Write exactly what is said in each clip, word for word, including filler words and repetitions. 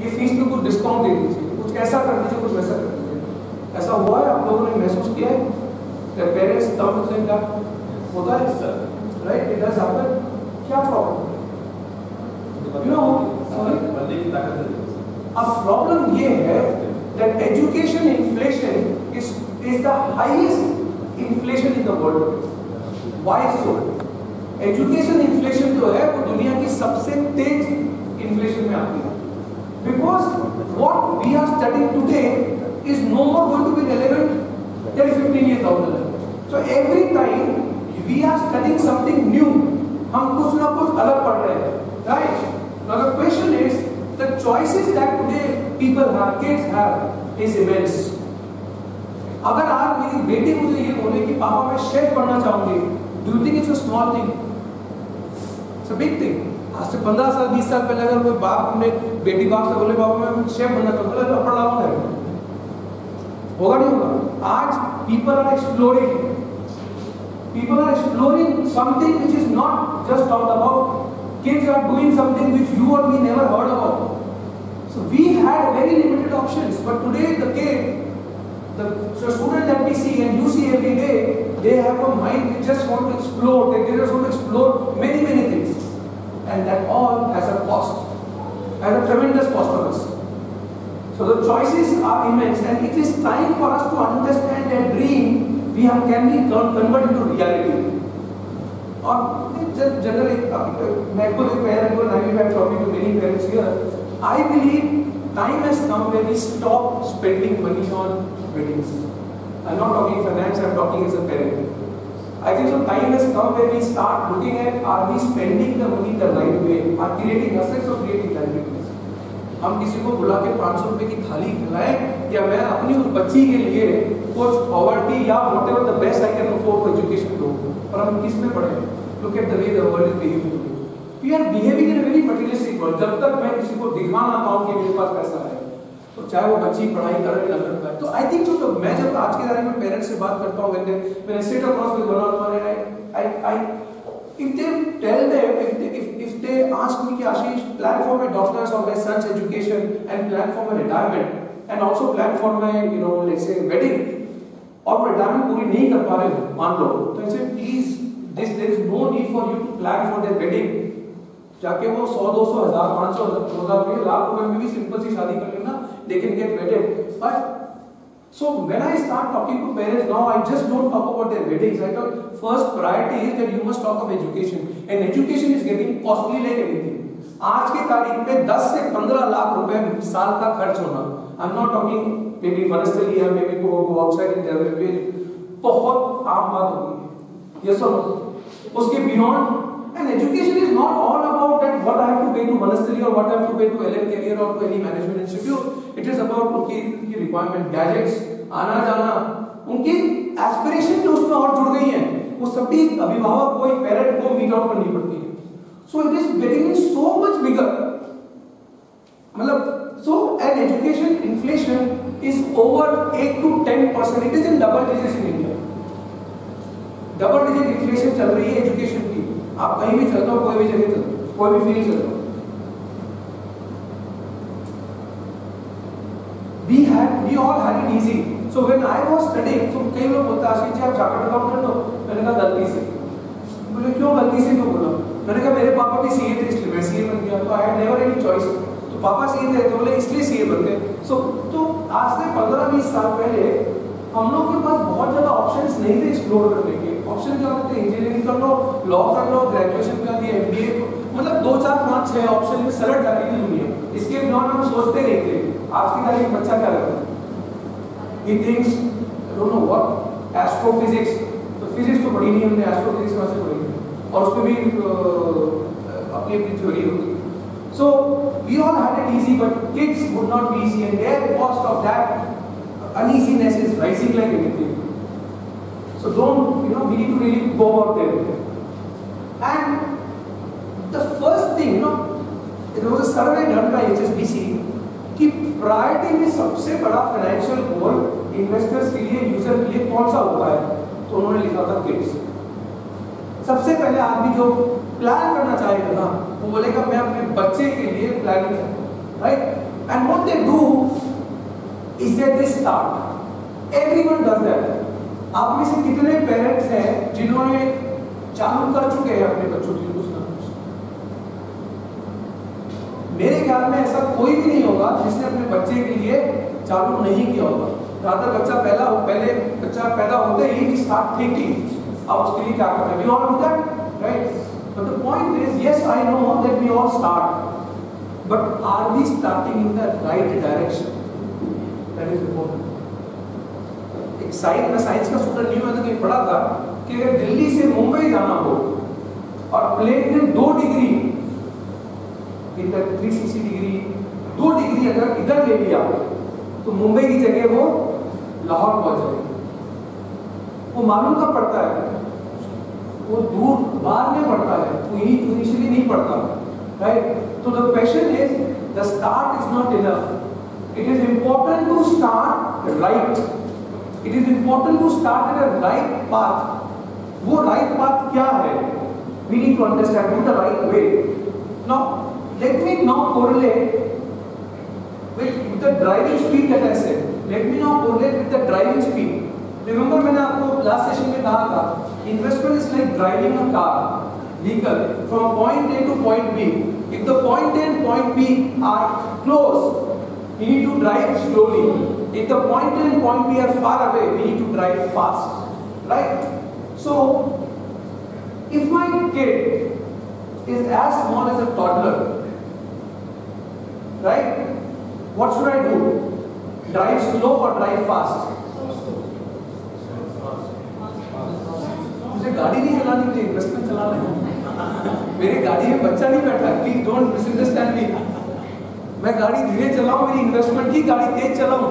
कि फीस में कुछ डिस्काउंट दे दीजिए, कुछ ऐसा कर दीजिए, कुछ वैसा कर दीजिए। ऐसा हुआ है? आप लोगों ने महसूस किया है? पेरेंट्स कम का होता है sir, right? It does happen. क्या प्रॉब्लम? यू नो, बनने की ताकत है। अब प्रॉब्लम ये है that education inflation is is the highest inflation in the world. Why so? Education inflation जो है वो दुनिया की सबसे तेज inflation में आती है, because what we are studying today is no more going to be relevant ten fifteen years down the line. So every time we are studying something new, हम कुछ ना कुछ अलग पढ़ रहे हैं, right? Now the question is, the choices that today people have, kids have, is immense. अगर आज मेरी बेटी मुझे ये बोले कि पापा मैं शेफ बनना चाहूंगी, do you think it's a small thing? It's a big thing. आज से पंद्रह साल बीस साल पहले अगर कोई बाप अपने बेटी बाप से बोले पापा मैं शेफ बनना चाहूंगा, तो लपड़ लाऊंगा, होगा नहीं होगा? आज people are exploring, people are exploring something which is not just talked about. Kids are doing something which you or me never heard about. So we had very limited options, but today the kid, the student that we see and you see every day, they have a mind they just want to explore. They just want to explore many many things, and that all has a cost, has a tremendous cost on us. So the choices are immense, and it is time for us to understand that dream we have can be converted into reality. और generally मैं खुद एक parent हूँ, I am talking to many parents here. I believe time has come where we stop spending money on weddings. I'm not talking finance, I'm talking as a parent. I think so time has come where we start looking at, are we spending the money the right way, are creating assets or creating liabilities. हम किसी को बुला के पाँच सौ रुपए की थाली खिलाएं या मैं अपनी उस बच्ची के लिए कुछ पॉवर्टी या whatever the best I can afford for education दूँ, और हम किस में पढ़े? Look at the way the world is behaving. We are behaving in a very materialistic world. जब तक मैं किसी को दिखा ना पाऊँ कि मेरे पास पैसा है, तो चाहे वो बच्ची पढ़ाई कर रही ना कर पाए, तो आई थिंक सो. तो मैं जब आज के बारे में पेरेंट्स से बात करता हूँ, when they when I sit across with one on one and I I I if they tell them, if they if if they ask me कि आशीष plan for my daughter's or my son's education and plan for my retirement and also plan for my you know let's say wedding, और वो retirement पूरी नहीं कर पा रहे हो मान लो, तो I say please this there is no need for you to plan for their wedding. जाके वो सौ दो सौ हजार पाँच सौ हजार रुपये लाख रुपए में भी सिंपल सी शादी कर लेना, they can get wedded. But so when I start talking to parents now, I just don't talk about their weddings. I thought first priority is that you must talk of education, and education is getting costly like anything. आज की तारीख में दस से पंद्रह लाख रुपए साल का खर्च होना, I'm not talking maybe Vanस्थली या maybe go go outside in Delhi, बहुत आम बात होगी. Yes or no? उसके beyond. And education is not all about that what I have to pay to Vanastali or what I have to pay to L M Career or to any management institute. It is about उनकी उनकी requirement, gadgets, आना जाना, उनकी aspiration जो उसमें और जुड़ गई हैं, वो सभी अभिभावक को एक parent को meet out करनी पड़ती है. So it is getting so much bigger. मतलब so an education inflation is over eight to ten percent. It is in double digits in India. Double digit inflation चल रही है education की. आप कहीं भी चलते हो, कोई भी जगह चलते हो, कोई भी फील्ड चलते हो. We had, we all had it easy. So when I was studying, so कई लोग बोलते हैं आशीष जी आप चार्टर्ड अकाउंटेंट हो, मैंने कहा गलती से. बोले क्यों गलती से क्यों बोला? मैंने कहा मेरे पापा भी सीए थे इसलिए मैं सीए बन गया, तो I had never any choice. तो पापा सीए थे तो बोले इसलिए सीए बन गए. सो तो आज से पंद्रह बीस साल पहले हम लोग के पास बहुत ज्यादा ऑप्शंस नहीं थे एक्सप्लोर करने के. ऑप्शन क्या होते थे? इंजीनियरिंग कर लो, लॉ कर लो, ग्रेजुएशन कर दिया, एमबीए, मतलब दो चार पाँच छह ऑप्शन में सलट जाती थी दुनिया. इसके बियॉन्ड हम सोचते नहीं थे. आज की तारीख में बच्चा क्या करता है? He thinks, I don't know what, astrophysics. तो फिजिक्स तो पढ़ी नहीं हमने, एस्ट्रोफिजिक्स कहाँ से पढ़ी? और उसमें भी अपनी अपनी थ्योरी होती. So we all had it easy, but kids would not be easy, and their cost of that uneasiness is rising like anything. So don't, you know, we need to really go out there. And the first thing, you know, there was a survey done by H S B C कि priority में सबसे बड़ा financial goal investors के लिए, user के लिए कौन सा होता है? तो उन्होंने लिखा था किड्स. सबसे पहले आदमी जो प्लान करना चाहेगा ना, वो बोलेगा मैं अपने बच्चे के लिए प्लानिंग करता हूँ, right? And what they do is that they start. Everyone does that. आप में से कितने पेरेंट्स हैं जिन्होंने चालू कर चुके हैं अपने बच्चों की कुछ ना कुछ? मेरे ख्याल में ऐसा कोई भी नहीं होगा जिसने अपने बच्चे के लिए चालू नहीं किया होगा। जहाँ तक बच्चा पहला हो पहले बच्चा पैदा होते ही we start thinking अब उसके लिए क्या करना है? We all do that, right? But the point is, yes, I know that we all start, but are we starting in the right direction? That is important. एक साइंस में science का student नहीं, मैंने कहीं पढ़ा था कि अगर दिल्ली से मुंबई जाना हो और प्लेन ने दो डिग्री इधर तीन सौ साठ डिग्री दो डिग्री अगर इधर ले लिया तो मुंबई की जगह वो लाहौर पहुंच जाएगी। वो मालूम कब पड़ता है? वो दूर बाद में पड़ता है, वो इनिशियली नहीं पड़ता, राइट? तो the question is the start is not enough. It is important to start right. It is important to start at a right path. वो राइट पाथ क्या है? We need to understand in the right way. Now let me now correlate with the driving speed that I said. Let me now correlate with the driving speed. Remember मैंने आपको last session में कहा था, investment is like driving a car, vehicle from point A to point B. If the point A and point B are close, we need to drive slowly. If the point A and point B are far away, we need to drive fast, right? So, if my kid is as small as a toddler, right? What should I do? Drive slow or drive fast? मुझे गाड़ी नहीं चलानी, मुझे investment चलाना है। मेरी गाड़ी में बच्चा नहीं बैठा, प्लीज डोंट मिसअंडरस्टैंड मी। मैं गाड़ी धीरे चलाऊं, मेरी इन्वेस्टमेंट की गाड़ी तेज चलाऊं।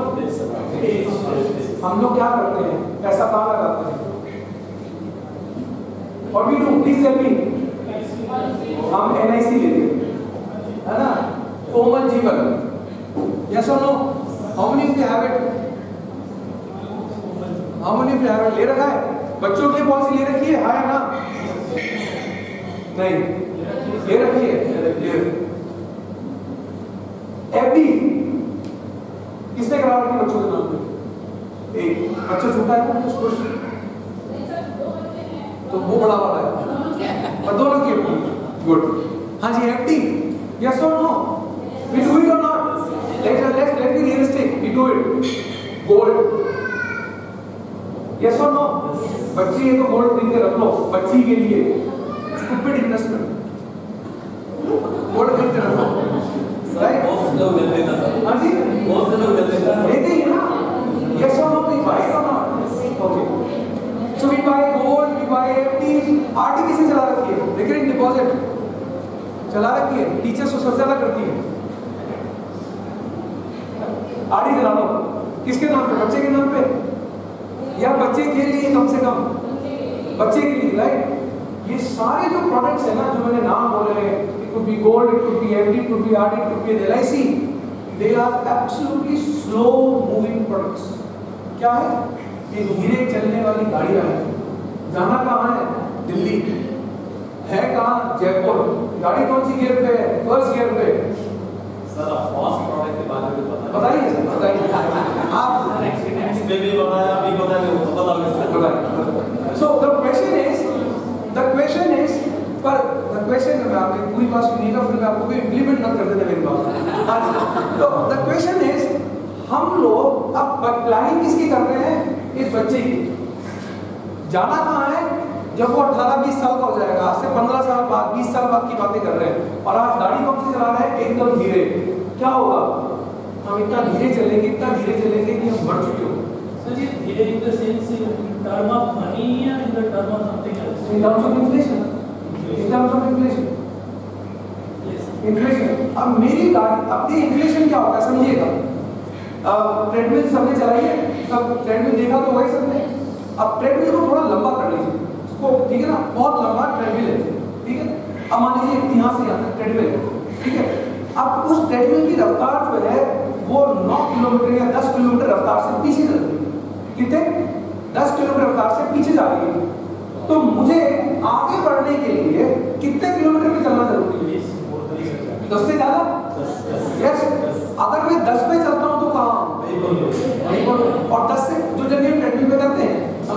हम लोग क्या करते हैं? पैसा कहाँ लगाते हैं? What we do? Please tell me. हम एल आई सी लेते हैं, है ना? कोमल जीवन। Yes or no? How many of you have it? How many of you have it? ले रखा है? बच्चों के लिए पॉलिसी ले रखी है? हाँ या ना? नहीं, ले रखी है। ले एफडी किसने करा रखी बच्चों के नाम पे? एक बच्चा छोटा है ना उसको तो वो बड़ा वाला है और दोनों की एफडी। गुड। हाँ जी, FD. Yes or no? We do it or not? Let let let be realistic. We do it. Gold. Yes or no? बच्ची है तो गोल्ड खरीद के रख लो बच्ची के लिए। Stupid investment. गोल्ड खरीद के रख लो, right? बहुत लोग लेते हैं। हाँ जी। बहुत लोग लेते हैं। लेते हैं ना? Yes or no? We buy it or not? Okay. So we buy gold, we buy F D. R D किसने चला रखी है? Recurring deposit चला रखी है। टीचर्स तो सबसे ज्यादा करती है। आर डी चला लो। किसके नाम पे? बच्चे के नाम पे या बच्चे के लिए? कम से कम बच्चे के लिए, राइट? ये सारे जो प्रोडक्ट्स है ना जो मैंने नाम बोले, it could be gold, it could be FD, it could be RD, it could be L I C, they are absolutely slow moving products. क्या है? ये धीरे चलने वाली गाड़ियां हैं। जाना कहाँ है? दिल्ली। है कहाँ? जयपुर। गाड़ी कौन सी गियर पे है? फर्स्ट गियर पे। सर आप फास्ट प्रोडक्ट के बारे में बताइए। बताइए सर, बताइए आप। इसमें भी बताया, अभी बताया, वो तो बताओगे सर। बताइए। So the question is, the question is, पर the question है, मैं आपकी पूरी बात सुनिए ना, फिर मैं आपको भी इम्प्लीमेंट मत कर देना मेरी बात। तो the question is, हम लोग अब प्लानिंग किसकी कर रहे हैं? इस बच्चे की। जाना कहाँ है? जब वो अठारह बीस साल का हो जाएगा, आज से पंद्रह साल बाद, बीस साल बाद की बातें कर रहे हैं, और आज गाड़ी कौन सी चला रहे हैं? एकदम धीरे। क्या होगा? हम इतना धीरे चलेंगे, इतना धीरे चलेंगे कि हम मर चुके होंगे। Sir, ये धीरे in the sense in term of money या in the term of something else? In terms of inflation, in terms of inflation, Yes. inflation. अब मेरी गाड़ी, अब ये inflation क्या होगा समझिएगा। ट्रेडमिल सबने चलाई है, सब ट्रेडमिल देखा तो वही सबने। अब ट्रेडमिल को थोड़ा लंबा कर लीजिए, उसको ठीक है ना, बहुत लंबा ट्रेडमिल है, ठीक है। अब मान लीजिए यहाँ से यहाँ तक ट्रेडमिल है, ठीक है। अब उस ट्रेडमिल की रफ्तार जो है वो नौ किलोमीटर या दस किलोमीटर रफ्तार से पीछे चल रही है। कितने? दस किलोमीटर रफ्तार से पीछे जा रही है। तो मुझे आगे बढ़ने के लिए कितने किलोमीटर पे चलना जरूरी है? दस से ज्यादा? यस। अगर मैं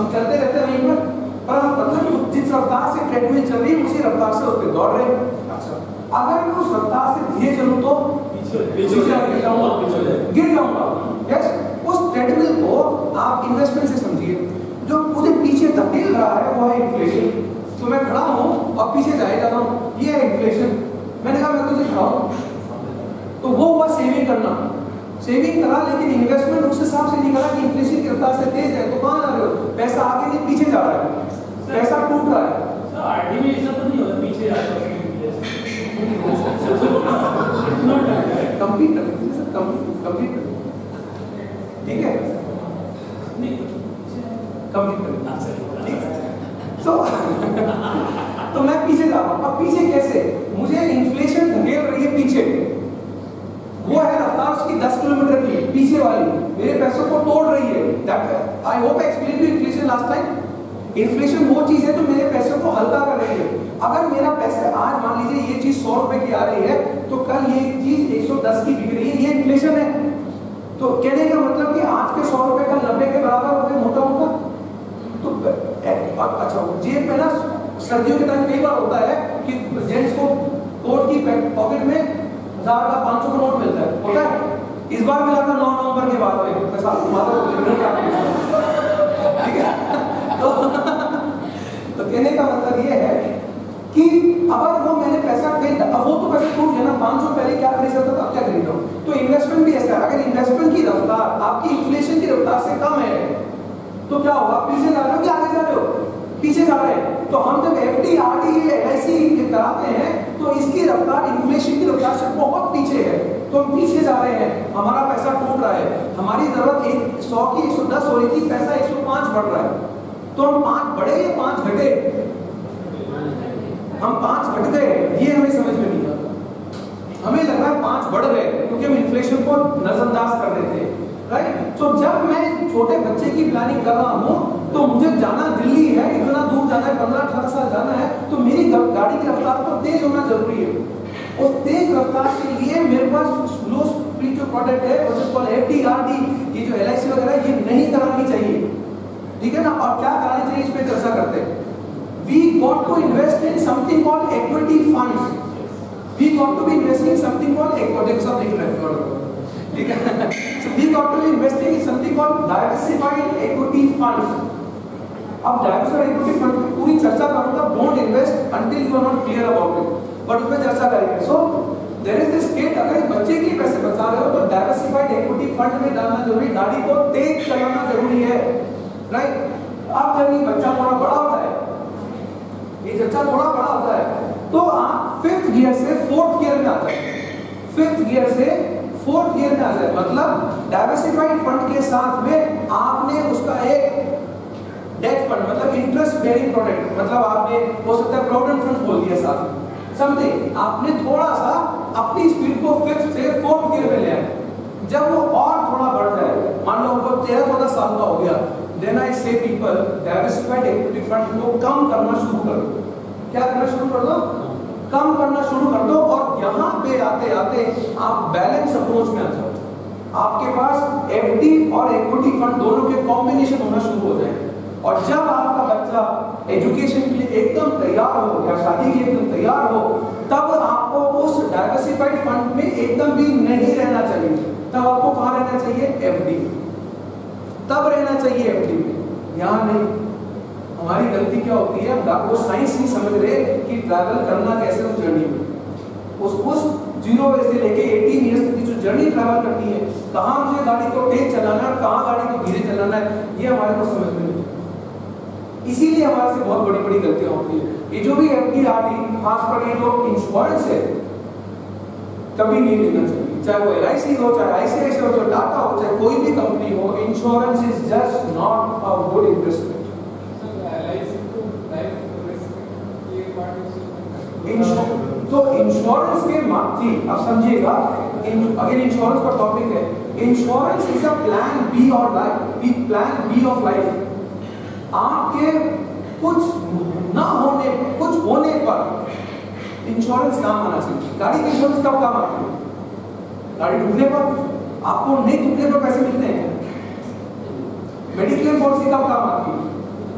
चलते रहते हैं वहीं पर, पर हम मतलब जिस रफ्तार से ट्रेडमिल चल रही है उसी रफ्तार से उस पर दौड़ रहे हैं। अच्छा, अगर मैं उस रफ्तार से धीरे चलूं तो पीछे गिर जाऊंगा, पीछे गिर जाऊंगा। यस, उस ट्रेडमिल को आप इन्वेस्टमेंट से समझिए, जो मुझे पीछे धकेल रहा है वो है इन्फ्लेशन। तो मैं खड़ा हूँ और पीछे जाए जा रहा हूँ, ये है इन्फ्लेशन। मैंने कहा मैं तुझे खड़ा हूँ, तो वो हुआ सेविंग करना। सेविंग करा लेकिन इन्वेस्टमेंट उस हिसाब से नहीं करा कि इन्फ्लेशन की रफ्तार से तेज है, तो कहाँ जा रहे हो? पैसा आगे नहीं पीछे जा रहा है, पैसा टूट रहा है। सर आरडी में ऐसा तो नहीं होता पीछे जाता है, कंप्लीट कर लीजिए सर, कंप्लीट कर, ठीक है, नहीं कंप्लीट कर लीजिए। तो तो मैं पीछे जा रहा हूँ। अब पीछे कैसे? मुझे इन्फ्लेशन धकेल रही है पीछे, वो है रफ्तार उसकी दस किलोमीटर की, पीछे वाली मेरे पैसों को तोड़ रही है। That I hope I explain you inflation last time. Inflation वो चीज है जो मेरे पैसों को हल्का कर रही है। अगर मेरा पैसा आज मान लीजिए ये चीज सौ रुपए की आ रही है, तो कल ये चीज एक सौ दस की बिक रही है, ये इन्फ्लेशन है। तो कहने का मतलब कि आज के सौ रुपए कल नब्बे के बराबर हो गए, मोटा मोटा। तो अच्छा, जेब में ना सर्दियों के टाइम कई बार होता है कि जेंट्स को कोट की पॉकेट में हजार का पांच सौ का नोट मिलता है, होता है। इस बार मिला था नौ नवंबर के बाद में, पैसा ठीक है। तो, तो कहने का मतलब ये है कि अगर वो मैंने पैसा कहीं, अब वो तो पैसा टूट गया ना, पांच सौ पहले क्या खरीद सकता था, अब क्या खरीद रहा हूँ। तो इन्वेस्टमेंट भी ऐसा है, अगर इन्वेस्टमेंट की रफ्तार आपकी इन्फ्लेशन की रफ्तार से कम है तो क्या होगा? पीछे जा रहे हो कि आगे जा रहे हो? पीछे जा रहे हैं। तो हम जब एफडी, आरडी, एलआईसी कराते हैं तो इसकी रफ्तार इन्फ्लेशन की रफ्तार से बहुत पीछे है, तो हम पीछे जा रहे हैं, हमारा पैसा टूट रहा है। हमारी जरूरत एक सौ की एक सौ दस हो रही थी, पैसा एक सौ पाँच बढ़ रहा है, तो हम पाँच बढ़े या पाँच घटे? हम पाँच घट गए, ये हमें समझ में नहीं आता। हमें लग रहा है पाँच बढ़ गए क्योंकि हम इन्फ्लेशन को नजरअंदाज कर रहे थे, राइट। तो जब मैं छोटे बच्चे की प्लानिंग कर रहा हूँ तो मुझे जाना दिल्ली है, इतना दूर जाना है, पंद्रह अठारह साल जाना है, तो मेरी गाड़ी की रफ्तार को तेज होना जरूरी है। उस तेज रफ्तार के लिए मेरे पास स्लो स्पीड जो प्रोडक्ट है, एफडी, आरडी, ये जो एलआईसी वगैरह, ये नहीं करानी चाहिए, ठीक है ना। और क्या करानी चाहिए इस पे चर्चा करते हैं। We got to invest in something called equity funds. We got to be investing in something called equity. सब लिख रहे हैं, ठीक है। So we got to be investing in something called diversified equity funds. अब diversified equity fund की पूरी चर्चा करूँगा। Don't invest until you are not clear about it. But उसमें चर्चा करेंगे। So there is this state, अगर बच्चे के पैसे बचा रहे हो तो diversified equity fund में डालना जरूरी, गाड़ी को तेज चलाना जरूरी है, right? अब जब ये बच्चा थोड़ा बड़ा होता है, ये बच्चा थोड़ा बड़ा होता है, तो आप फिफ्थ गियर से फोर्थ गियर में आ जाए, फिफ्थ गियर से फोर्थ गियर में आ जाए, मतलब डाइवर्सिफाइड फंड के साथ में आपने उसका एक डेट फंड, मतलब इंटरेस्ट बेयरिंग प्रोडक्ट, मतलब आपने हो सकता है प्रोविडेंट फंड खोल दिया साथ, समथिंग आपने थोड़ा सा अपनी स्पीड को फिफ्थ से फोर्थ गियर में ले आए। जब वो और थोड़ा बढ़ जाए, मान लो वो तेरह चौदह साल का हो गया, then I say people diversified equity fund को कम करना शुरू कर दो। क्या करना शुरू कर दो? कम करना शुरू कर दो। और यहाँ पे आते आते आप बैलेंस अप्रोच में आ जाओ। आपके पास एफडी और इक्विटी फंड दोनों के कॉम्बिनेशन होना शुरू हो जाए। और जब आपका बच्चा एजुकेशन के लिए एकदम तैयार हो या शादी के लिए एकदम तैयार हो, तब आपको उस डाइवर्सिफाइड फंड में एकदम भी नहीं रहना चाहिए। तब आपको कहाँ रहना चाहिए? एफडी। तब रहना चाहिए एफडी में, यहाँ नहीं। हमारी गलती क्या होती है, हम वो साइंस नहीं समझ रहे कि ट्रैवल करना कैसे उस जर्नी में। उस उस जीरो से लेके एटीन ईयर्स तक की जो जर्नी ट्रैवल करनी है, कहाँ मुझे गाड़ी को तेज चलाना है, कहाँ गाड़ी को धीरे चलाना है, ये हमारे को समझ में नहीं। इसीलिए हमारे से बहुत बड़ी बड़ी गलतियां होती है। ये जो भी एफडी, आरडी, खासकर ये जो इंश्योरेंस है, कभी नहीं लेना चाहिए। चाहे वो एलआईसी हो, चाहे आईसीआईसीआई हो, चाहे टाटा हो, चाहे कोई भी कंपनी हो, insurance is just not a good investment. तो इंश्योरेंस के माध्यम, अब समझिएगा, अगेन इंश्योरेंस का टॉपिक है। Insurance is a plan B और life, plan B of life. आपके कुछ ना होने, कुछ होने पर इंश्योरेंस काम आना चाहिए। गाड़ी की इंश्योरेंस कब काम आती है? गाड़ी डूबने पर। आपको नहीं डूबने पर पैसे मिलते हैं। मेडिक्लेम पॉलिसी कब काम आती है?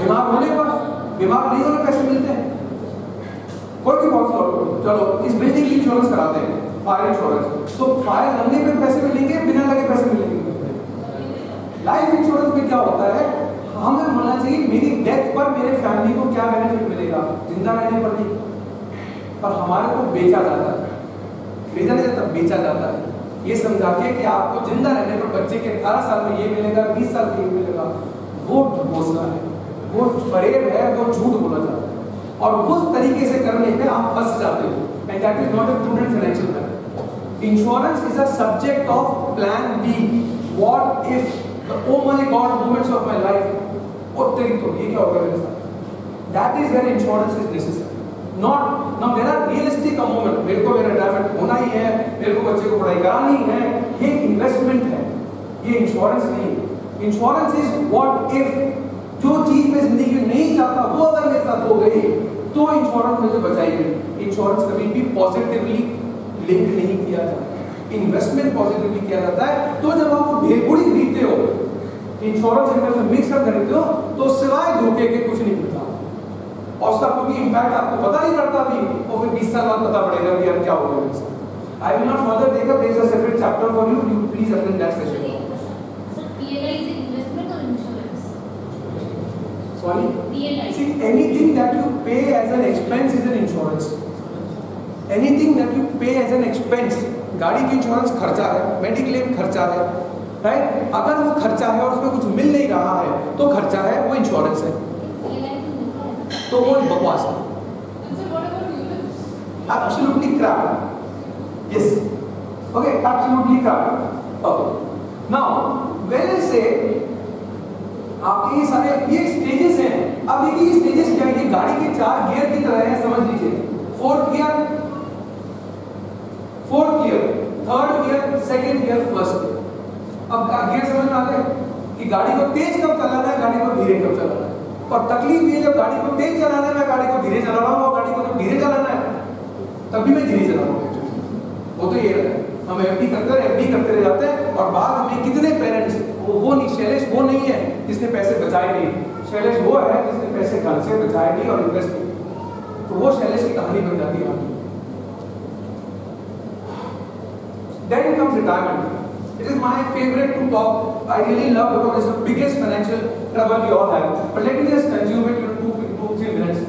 बीमार होने पर, बीमार नहीं होने पैसे मिलते हैं। कोई भी पॉलिसी लो, चलो इस बिल्डिंग की इंश्योरेंस कराते हैं, फायर इंश्योरेंस, तो फायर लगने पे पैसे मिलेंगे, बिना लगे पैसे मिलेंगे। लाइफ इंश्योरेंस में क्या होता है, हमें होना चाहिए मेरी डेथ पर मेरे फैमिली को क्या बेनिफिट मिलेगा, जिंदा रहने पर नहीं। पर हमारे को बेचा जाता है, खरीदा नहीं जाता, बेचा जाता है, ये समझा के कि आपको जिंदा रहने पर बच्चे के अठारह साल में ये मिलेगा, बीस साल में ये मिलेगा। वो घोषणा है, वो फरेब है, वो झूठ बोला जाता है, और उस तरीके से करने पे आप फंस जाते हो, and that is not a prudent financial management. Insurance is a subject of plan B, what if the oh my god moments of my life, और तेरी तो ये क्या होगा मेरे साथ, that is where insurance is necessary. Not now there are realistic a moment, मेरे को मेरा रिटायरमेंट होना ही है, मेरे को बच्चे को पढ़ाई करानी है, ये इन्वेस्टमेंट है, ये इंश्योरेंस नहीं है। इंश्योरेंस इज व्हाट इफ, जो चीज मैं जिंदगी में नहीं चाहता वो अगर मेरे साथ हो गई तो इंश्योरेंस मुझे बचाएगी। इंश्योरेंस कभी भी पॉजिटिवली लिंक नहीं किया जाता, इन्वेस्टमेंट पॉजिटिवली किया जाता है। तो जब आप भेलपुरी खरीदते हो, इंश्योरेंस में मिक्स कर खरीदते हो, तो सिवाय धोखे के कुछ नहीं मिलता, और उसका क्योंकि इम्पैक्ट आपको पता नहीं पड़ता अभी, और फिर बीस साल बाद पता पड़ेगा कि अब क्या हो गया मेरे साथ। I will not further take up, there is a separate chapter for you, you please attend that session. Sorry? P L I. See, anything that you pay as an expense is an insurance. Anything that you pay as an expense, गाड़ी की insurance खर्चा है, mediclaim खर्चा है, right? अगर वो खर्चा है और उसमें कुछ मिल नहीं रहा है तो खर्चा है, वो इंश्योरेंस है, तो वो बकवास है। Absolutely crap. Yes. Okay, absolutely crap. Okay. Now, when I say आपके ये सारे ये स्टेजेस हैं, अब देखिए ये स्टेजेस क्या है, ये गाड़ी के चार गियर की तरह है, समझ लीजिए। Fourth gear, fourth gear, third gear, second gear, first gear. अब गियर समझ में आते हैं कि गाड़ी को तेज कब चलाना है, गाड़ी को धीरे कब चलाना है। और तकलीफ ये जब गाड़ी को तेज चलाना है, मैं गाड़ी को धीरे चला रहा हूँ, और गाड़ी को जब धीरे चलाना है तभी मैं धीरे चला रहा हूँ। वो तो ये है, हम एफडी करते रहे एफडी करते रह जाते हैं, और बाद में कितने पेरेंट्स, वो वो नहीं, शैलेश वो नहीं है जिसने पैसे बचाए नहीं, शैलेश वो है जिसने पैसे ढंग से बचाए नहीं और इन्वेस्ट नहीं, तो वो शैलेश की कहानी बन जाती है। Then comes retirement. It is my favorite to talk. I really love because it's the biggest financial trouble we all have. But let me just consume it in two, two, three minutes.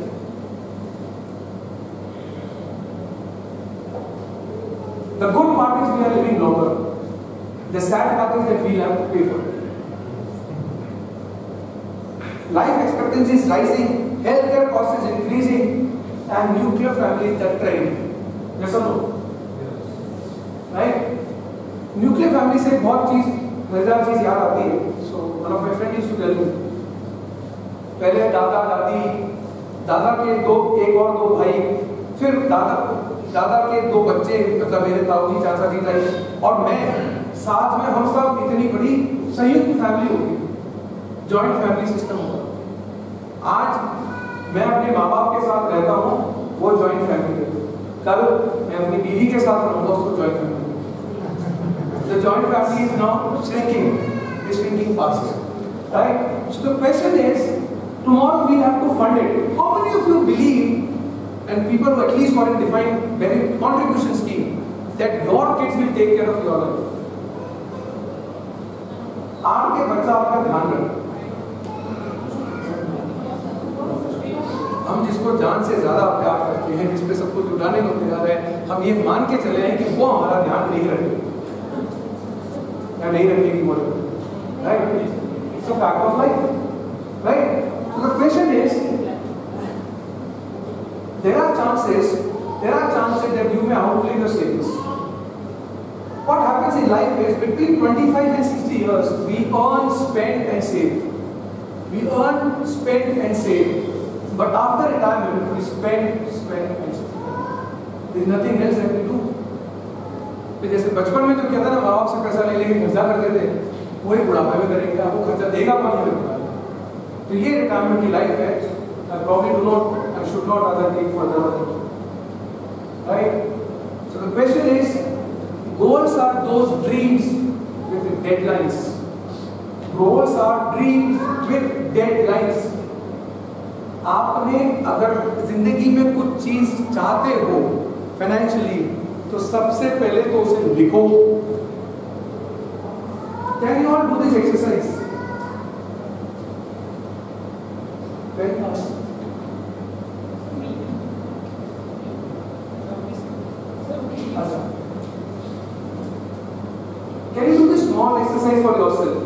The good part is we are living longer. The sad part is that we have to pay for it. Life expectancy is rising, healthcare cost is increasing, and nuclear family is the trend. Yes or no? Right? Nuclear family से बहुत चीज मजेदार चीज याद आती है. So one of my friends used to tell me. पहले दादा दादी, दादा के दो एक और दो भाई, फिर दादा दादा के दो बच्चे, मतलब मेरे ताऊ जी, चाचा जी, ताई और मैं, साथ में हम सब इतनी बड़ी संयुक्त फैमिली होगी, जॉइंट फैमिली सिस्टम होगा. आज मैं अपने माँ बाप के साथ रहता हूँ, वो जॉइंट फैमिली रहती है. कल मैं अपनी बीवी के साथ रहूँगा, उसको joint family. The joint family is now shrinking, is shrinking fast, right? So the question is, tomorrow we have to fund it. How many of you believe, and people who at least want to define benefit contribution scheme, that your kids will take care of your life? आपके बच्चा आपका ध्यान रखें. हम जिसको जान से ज्यादा प्यार करते हैं, जिस पे सब कुछ उठाने को तैयार है, हम ये मान के चले हैं कि वो हमारा ध्यान नहीं रखेगा या नहीं रखेगी, बोले, right? It's a fact of life, right? So the question is, there are chances there are chances that you may outlive your savings. What happens in life is between twenty-five and sixty years, we earn, spend and save. We earn, spend and save. But after retirement, we spend, spend and save. There is nothing else that we do. तो जैसे बचपन में जो कहता ना, माँ बाप से पैसा ले लेके खर्चा करते थे, वही बुढ़ापे में करेंगे. आपको खर्चा देगा कौन, ये बताएगा. तो ये रिटायरमेंट की लाइफ है. I probably do not, I should not other take further. Right? So the question is, goals are those dreams with deadlines. Goals are dreams with deadlines. आपने अगर जिंदगी में कुछ चीज चाहते हो फाइनेंशियली, तो सबसे पहले तो उसे लिखो। Can you all do this exercise? Very fast. Can you do this small exercise for yourself?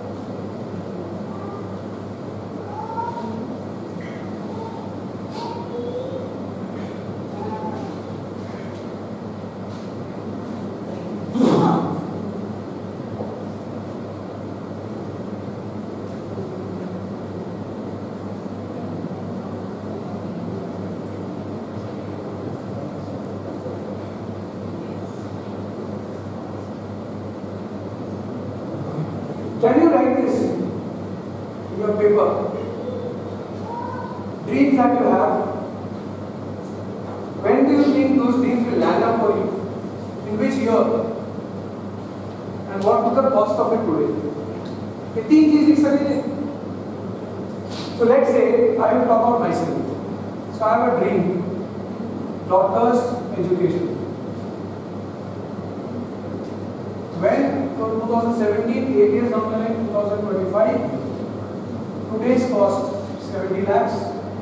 Can you write this in your paper? Dreams that you have. When do you think those dreams will land up for you? In which year? And what was the cost of it today? ये तीन चीज लिख सकते हैं. So let's say I will talk about myself. So I have a dream. Daughter's education. When twenty seventeen, eight years down the line, twenty twenty-five, today's cost seventy lakhs.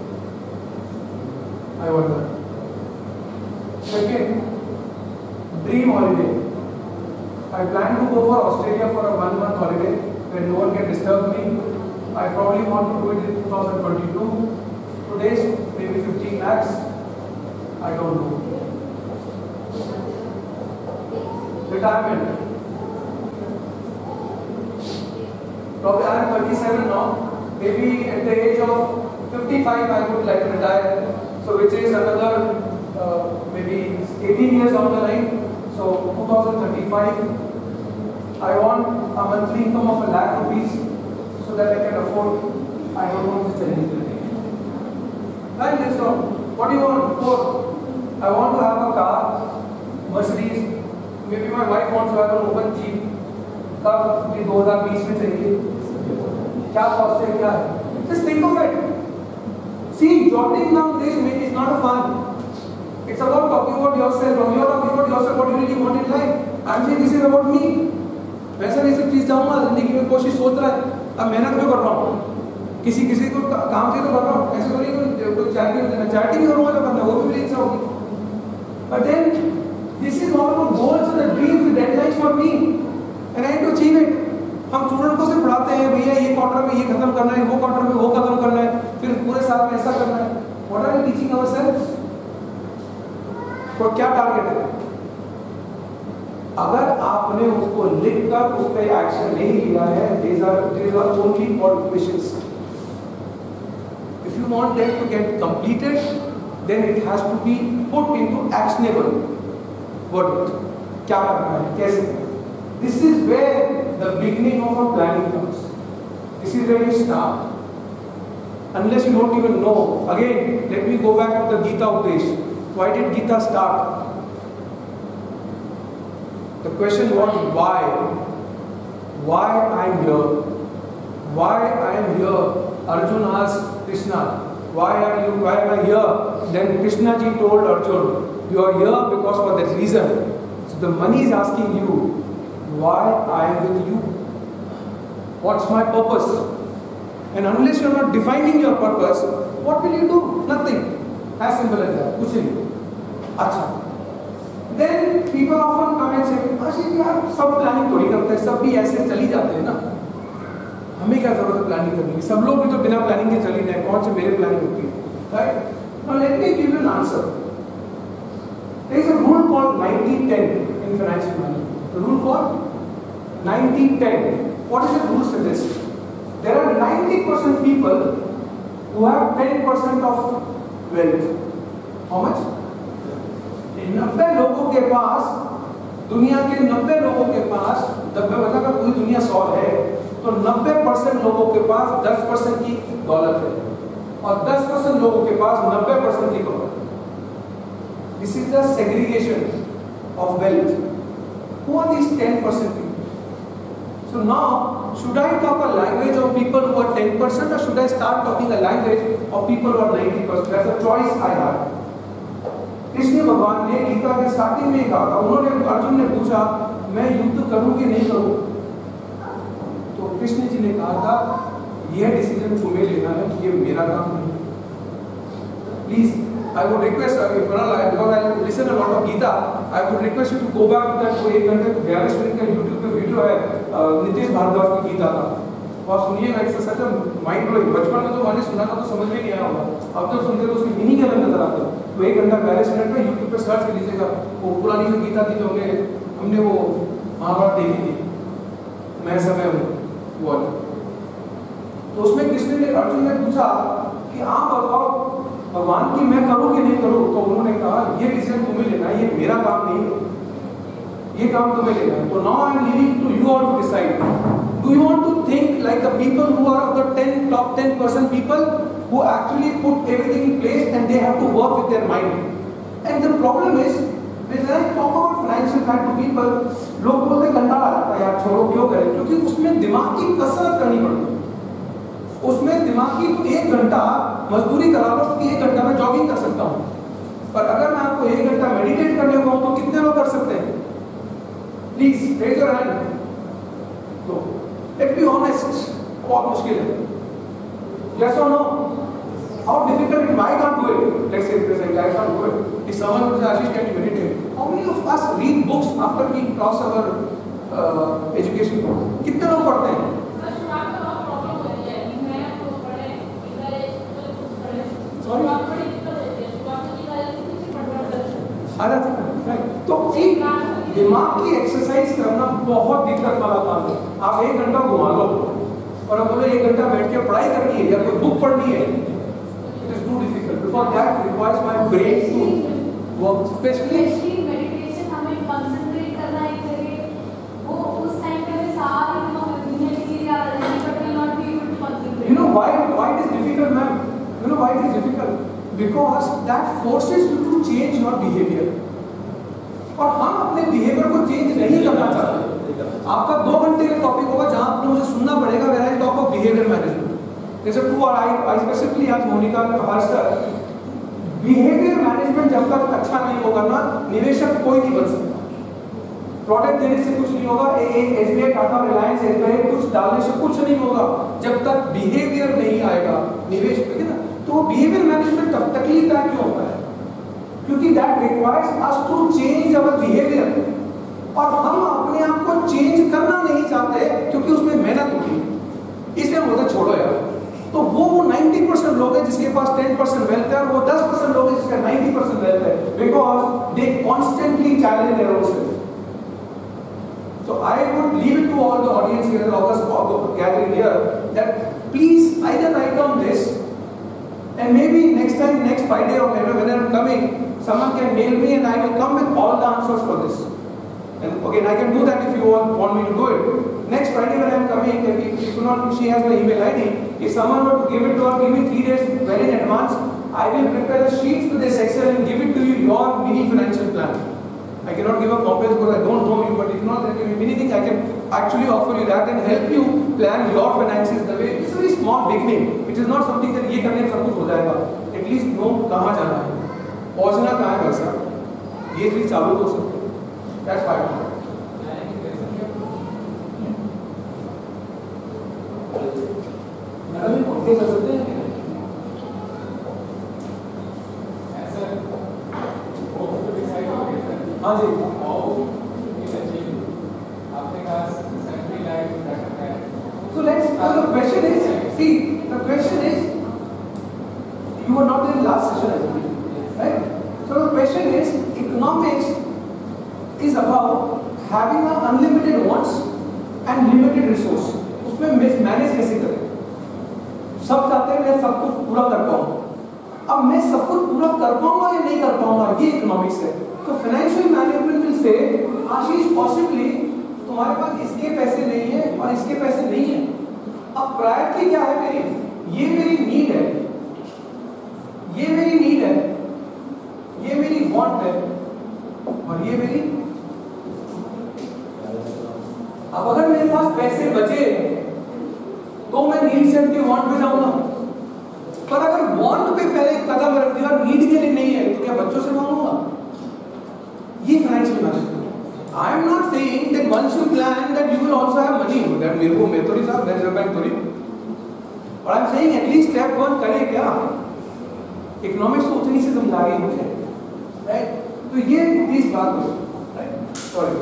I wonder. Second, dream holiday. I plan to go for Australia for a one month holiday where no one can disturb me. I probably want to do it in twenty twenty-two. Today's maybe fifteen lakhs. I don't know. Retirement. Probably I am thirty-seven now. Maybe at the age of fifty-five I would like to retire. So which is another uh, maybe eighteen years down the line. So twenty thirty-five. I want a monthly income of a lakh rupees so that I can afford. I don't want to change it. Right, this one. What do you want? Four. I want to have a car, Mercedes. Maybe my wife wants to have an open Jeep. कब ये दो हज़ार बीस में चाहिए, क्या cost है, क्या है? Just think of it. See, jotting down this is not a fun. It's about talking about yourself. When you are talking about yourself, what you really want in life. I'm saying this is about me. वैसा नहीं सब चीज जाऊँगा जिंदगी में कोशिश सोच रहा है, अब मेहनत क्यों कर रहा हूँ? किसी किसी को काम से तो कर रहा हूँ, ऐसे तो नहीं कोई चैरिटी चैरिटी भी करूँगा तो करना, वो भी मेरी इच्छा होगी. But then this is all about goals and the dreams, the deadlines for me. And I have to achieve it. हम स्टूडेंट को से पढ़ाते हैं भैया ये क्वार्टर में ये खत्म करना है, वो क्वार्टर में वो खत्म करना है, फिर पूरे साल में ऐसा करना है. What are we teaching ourselves? तो क्या टारगेट है? अगर आपने उसको लिखकर उस पर एक्शन नहीं लिया है, these are these are only called wishes. If you want them to get completed, then it has to be put into actionable work. क्या करना है, कैसे? This is where the beginning of a planning comes. This is where you start. Unless you don't even know. Again, let me go back to the Gita Udesh. Why did Gita start? The question was why? Why I am here? Why I am here? Arjun asked Krishna, why are you? Why am I here? Then Krishna ji told Arjun, you are here because for that reason. So the money is asking you, why I am with you? What's my purpose? And unless you are not defining your purpose, what will you do? Nothing. As simple as that. कुछ नहीं. अच्छा. Then people often come and say, आशीष यार सब planning थोड़ी करते हैं, सब भी ऐसे चली जाते हैं ना. हमें क्या जरूरत है प्लानिंग करने की? सब लोग भी तो बिना प्लानिंग के चली नहीं, कौन से मेरे प्लानिंग होती है? Right? Now let me give you an answer. There is a rule called ninety ten in financial money. The rule called ninety ten. What does the rule suggest? There are ninety percent people who have ten percent of wealth. How much? नब्बे लोगों के पास, दुनिया के नब्बे लोगों के पास, नब्बे मतलब अगर पूरी दुनिया सौ है, तो नब्बे परसेंट लोगों के पास दस परसेंट की दौलत है, और दस परसेंट लोगों के पास नब्बे परसेंट की दौलत है. This is the segregation of wealth. Who are these ten percent people? So So now, should I talk a language of people who are ten percent or should I start talking a language of people who are ninety percent? That's a choice I have. Krishna भगवान ने गीता के starting में कहा था, उन्होंने अर्जुन ने पूछा मैं युद्ध करूं कि नहीं करूं, तो कृष्ण जी ने कहा था यह डिसीजन तुम्हें लेना है, ये मेरा काम नहीं। Please I would request uh, if Pranal, because I listen a lot of Gita, I would request you to go back to that वो एक घंटे तो बयालीस मिनट का YouTube पे वीडियो है नितेश भारद्वाज की गीता का, और सुनिएगा, it's such a mind blowing. बचपन में तो मैंने सुना था तो समझ में नहीं आया होगा, अब तो सुनते तो उसकी मीनिंग अलग नजर आती है। तो एक घंटा बयालीस मिनट में YouTube पे सर्च कर लीजिएगा, वो पुरानी जो गीता थी जो हमने हमने वो महाभारत देखी थी, मैं समय हूँ वो, तो उसमें कृष्ण ने अर्जुन ने पूछा कि आप बताओ भगवान की मैं करूं कि नहीं करूं, तो उन्होंने कहा ये डिसीजन तुम्हें लेना है, ये मेरा काम नहीं है, ये काम तुम्हें लेना है। तो now I am leaving to you all to decide, do you want to think like the people who are of the ten top ten percent people who actually put everything in place and they have to work with their mind. And the problem is when I talk about financial kind to people, लोग बोलते कंटाला आता है यार छोड़ो क्यों करें, क्योंकि उसमें दिमाग की कसरत करनी पड़ती है, उसमें दिमागी एक घंटा मजदूरी करा लो कि एक घंटा में जॉगिंग कर सकता हूं, पर अगर मैं आपको एक घंटा मेडिटेट करने को कहूं तो कितने लोग कर सकते हैं? Please raise your hand. तो लेट्स बी ऑनेस्ट, बहुत मुश्किल है। यस और no? How difficult it, I can't do it, let's say present I can't do it, if someone would say Ashish can you meditate, how many of us read books after we cross our education? कितने लोग पढ़ते हैं? तो दिमाग की exercise करना बहुत दिक्कत वाला काम है। आप एक घंटा घुमा लो और अब बोले एक घंटा बैठ के पढ़ाई करनी है या कोई बुक पढ़नी है, it is too difficult because that requires my brain to work, specially meditation हमें कंसंट्रेट करना है एक जगह, वो उस टाइम पे हमें सारी दुनिया की चीजें याद आ जाएंगी, but we not be able to concentrate. You know why why it is difficult ma'am, you know why it is difficult, because that forces you to change your behaviour, और हम अपने बिहेवियर को चेंज नहीं करना चाहते। आपका दो घंटे का टॉपिक होगा जहां आपको मुझे सुनना पड़ेगा where I talk of behaviour management. जैसे टू और आई आई स्पेसिफिकली आज मोनिका हर्षर, बिहेवियर मैनेजमेंट जब तक अच्छा नहीं होगा ना, निवेशक कोई नहीं बन सकता। प्रोडक्ट देने से कुछ नहीं होगा, एसबीआई, टाटा, रिलायंस, एसबीआई कुछ डालने से कुछ नहीं होगा जब तक बिहेवियर नहीं आएगा निवेश पे ना। तो बिहेवियर मैनेजमेंट तकलीफ है क्यों होता है? क्योंकि that requires us to change our behaviour, और हम अपने आप को चेंज करना नहीं चाहते क्योंकि उसमें मेहनत होती है, इसलिए हम बोलते छोड़ो यार। तो वो वो नब्बे परसेंट लोग हैं जिसके पास दस परसेंट वेल्थ है, और वो दस परसेंट लोग हैं जिसका नब्बे परसेंट वेल्थ है, because they constantly challenge their own self. So I would leave it to all the audience here, all the gathering here, that please either write down this, and maybe next time, next Friday or whenever when I'm coming, someone can mail me and I will come with all the answers for this. And again, I can do that if you want, want me to do it. Next Friday when I'm coming, if, if not, she has my email I D. If someone were to give it to her, give me three days well in advance, I will prepare a sheet for this Excel and give it to you, your mini financial plan. I cannot give a complex because I don't know you, but if not, there can be many things I can actually offer you that and help you plan your finances the way. It's a very small beginning. It is not something that ये करने से सब कुछ हो जाएगा. At least know कहाँ जाना है, पहुँचना कहाँ है पैसा, ये चीज चालू हो सकती है. That's fine. मैडम ये कौन कर सकते हैं? हाँ जी, so let's, uh, the question is, see, the question is, you were not in last session, I believe, right? So the question is, economics is about having a unlimited wants and limited resource. उसमें manage कैसे करें? सब चाहते हैं मैं सब कुछ पूरा कर पाऊँ, अब मैं सब कुछ पूरा कर पाऊंगा या नहीं कर पाऊंगा, ये इकोनॉमिक्स है. तो financial management will say Ashish possibly तुम्हारे पास इसके पैसे नहीं है और इसके पैसे नहीं है. अब प्रायोरिटी क्या है मेरी? ये मेरी नीड है, ये मेरी नीड है, ये मेरी वांट है, और ये मेरी अब अगर मेरे पास पैसे बचे तो मैं नीड से हटके वांट पे जाऊंगा, पर अगर वांट पे पहले कदम रख दिया और नीड के लिए नहीं है तो क्या बच्चों से मांगूंगा? ये financial management. I am not saying that once you plan that you will also have money, that मेरे को मैं थोड़ी साहब मैं बैंक थोड़ी, और I am saying at least step one करे क्या? इकोनॉमिक्स तो उतनी से समझा रही है मुझे, राइट? तो ये प्लीज बात हो, right? Sorry.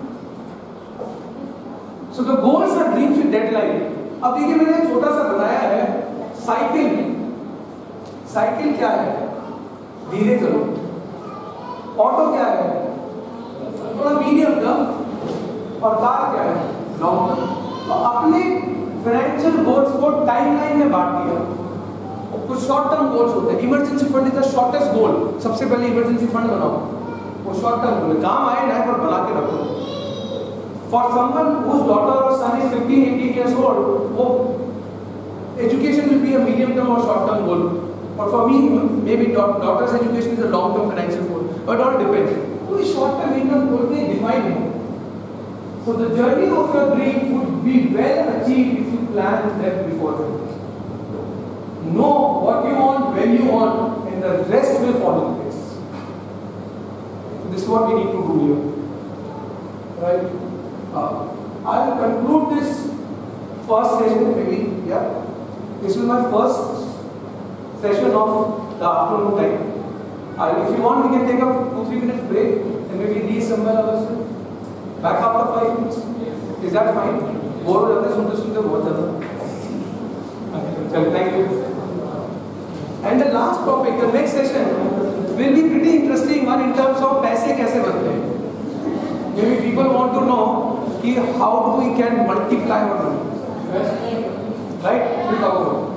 So the goals are dreams with deadline. अब देखिए मैंने एक छोटा सा बताया है साइकिल। साइकिल क्या है? धीरे चलो। ऑटो क्या है? थोड़ा मीडियम टर्म। और कार क्या है? Long term. तो अपने फाइनेंशियल गोल्स को टाइमलाइन में बांट दिया। कुछ शॉर्ट टर्म गोल्स होते हैं। Emergency fund is the shortest goal. सबसे पहले इमरजेंसी फंड बनाओ, वो शॉर्ट टर्म गोल है, काम आए ना पर बना के रखो। For someone whose daughter or son is fifteen, eighteen years old, वो education will be a medium term or short term goal. Or for me, maybe daughter's education is a long term financial goal. But it all depends. तो इस short term income goal के define है. So the journey of your dream would be well achieved if you plan that beforehand. Know what you want, when you want, and the rest will fall in place. This is what we need to do here, right? Uh, I'll conclude this first session, maybe, yeah. This is my first session of the afternoon time. Uh, if you want, we can take a two, three minutes break and maybe reassemble ourselves. Back after five minutes. Is that fine? Bore हो जाते सुनते सुनते बहुत ज़्यादा. चल, thank you. And the last topic, the next session, will be pretty interesting one in terms of पैसे कैसे बनते हैं. Maybe people want to know कि how do we can multiply our money, right? We'll talk about it.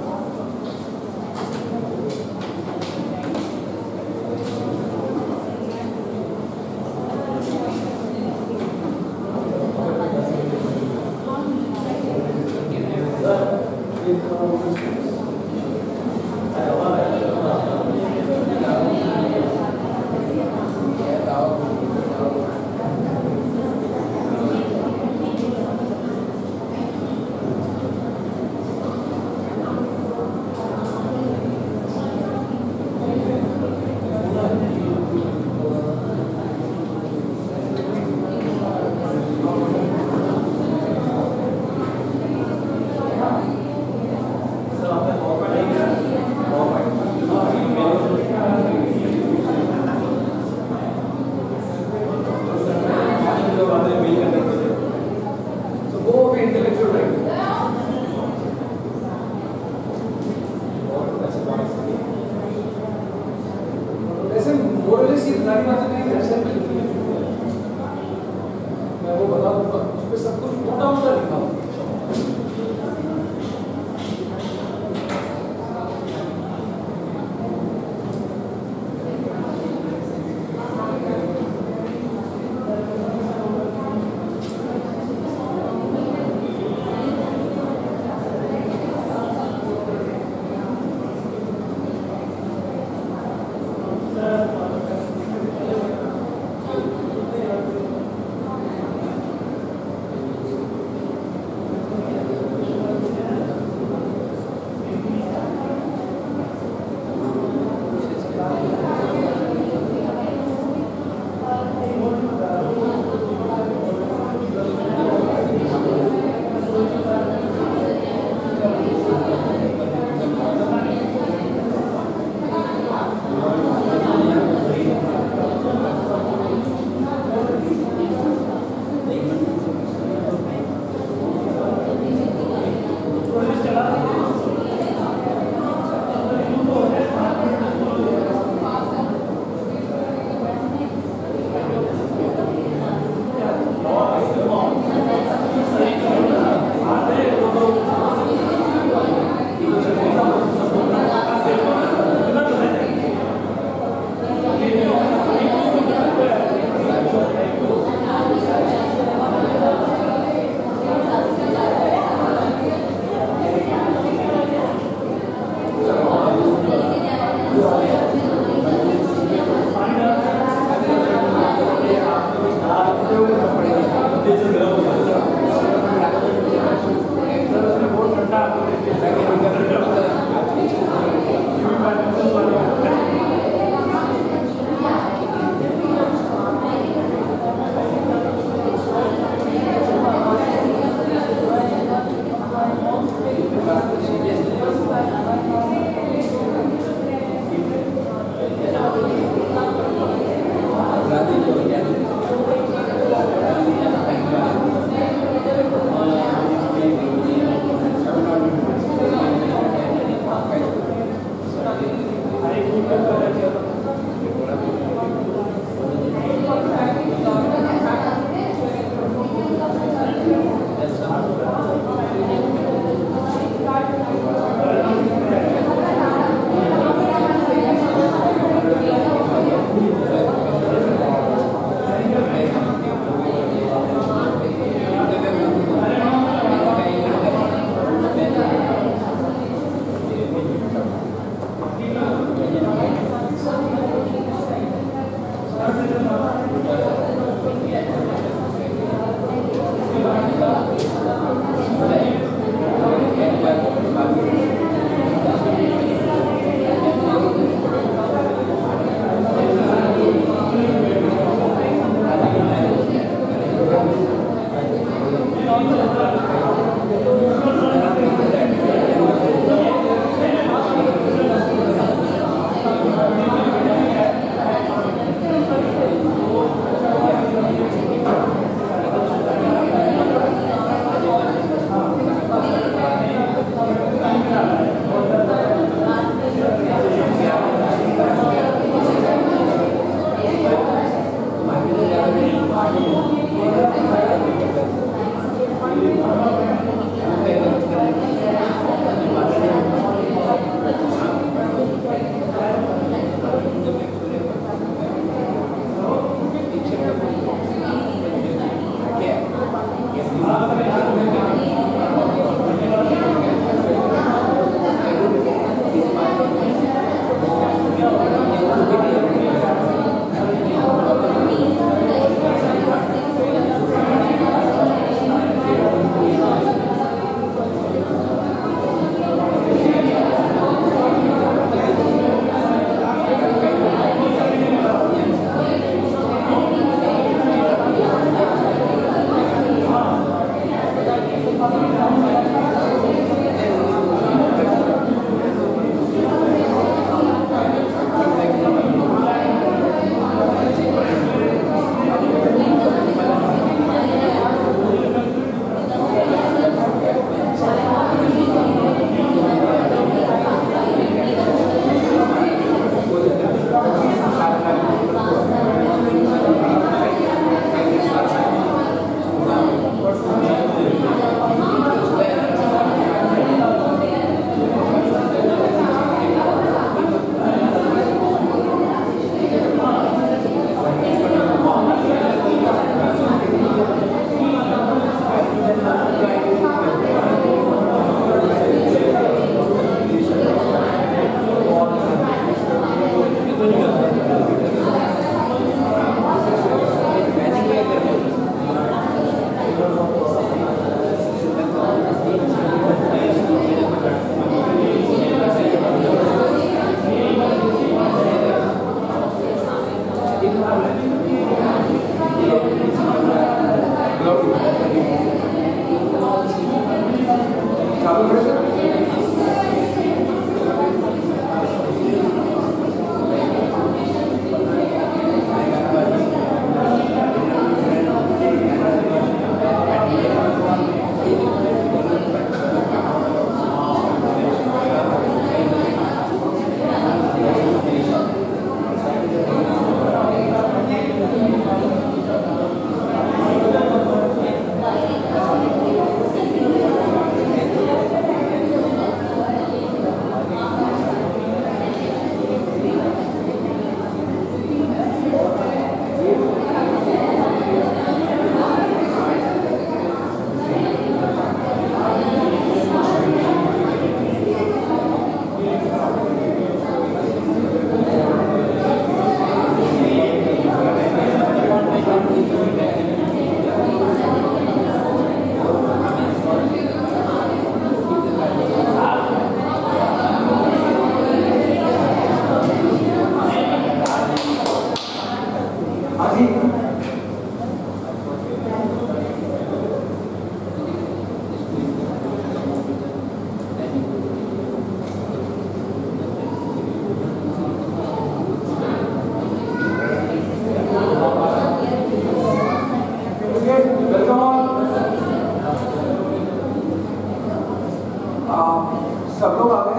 सब लोग आ गए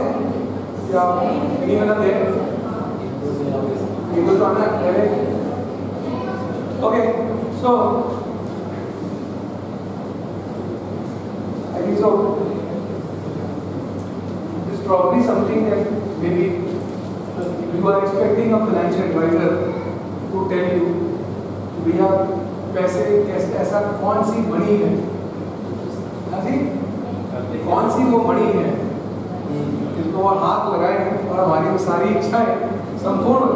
या नहीं बना दे बिल्कुल तो आना है okay so I think so this probably something that maybe you are expecting a financial advisor to tell you भैया पैसे कैसे ऐसा कौन सी मनी है कौन सी वो मणि है जिसको वो हाथ लगाए और हमारी वो सारी इच्छाएं संपूर्ण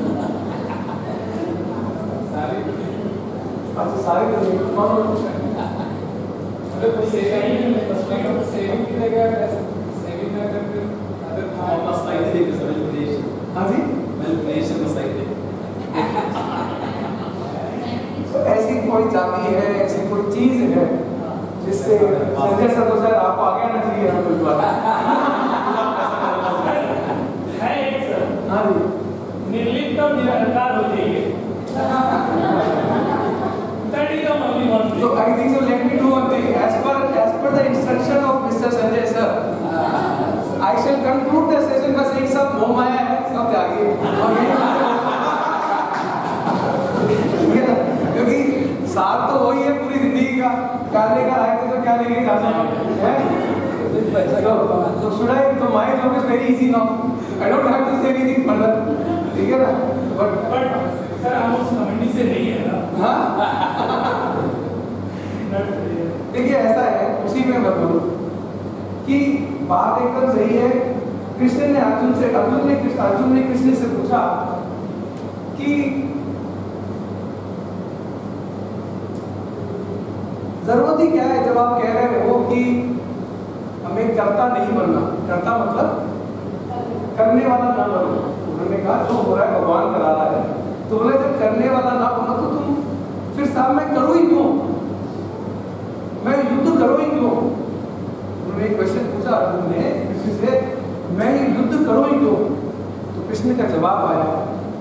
अच्छा सारी हाँ जी तो ऐसी कोई जाति है ऐसी कोई चीज है जिससे संजय सर तो सर आपको आगे आना चाहिए ना कोई बात है एक सर हाँ जी निर्लिप्त और निरंकार हो जाइए that is the only one thing. So I think so let me do one thing as per as per the instruction of Mister Sanjay sir I shall conclude the session by saying सब मोह माया है सब त्यागी और क्योंकि सार तो वही है पूरी जिंदगी का क्या लेकर आए थे तो क्या लेके जाना है तो should I so my job is very easy now I don't have to say anything further ठीक है ना but but सर हम उस कमेटी से नहीं है ना हाँ देखिए ऐसा है, उसी में मैं बोलूं कि बात एकदम सही है। कृष्ण ने अर्जुन से अर्जुन ने कृष्ण अर्जुन ने कृष्ण से पूछा कि जरूरत ही क्या है जब आप कह रहे हो कि हमें कर्ता नहीं बनना। कर्ता मतलब करने वाला ना बनो। उन्होंने कहा जो हो रहा है भगवान करा रहा है, तो बोले जब करने वाला ना बनो तो तुम फिर साहब मैं करूं ही क्यों, मैं युद्ध करूं ही क्यों। उन्होंने एक क्वेश्चन पूछा अर्जुन ने कृष्ण से, मैं युद्ध करूं ही क्यों। तो कृष्ण का जवाब आया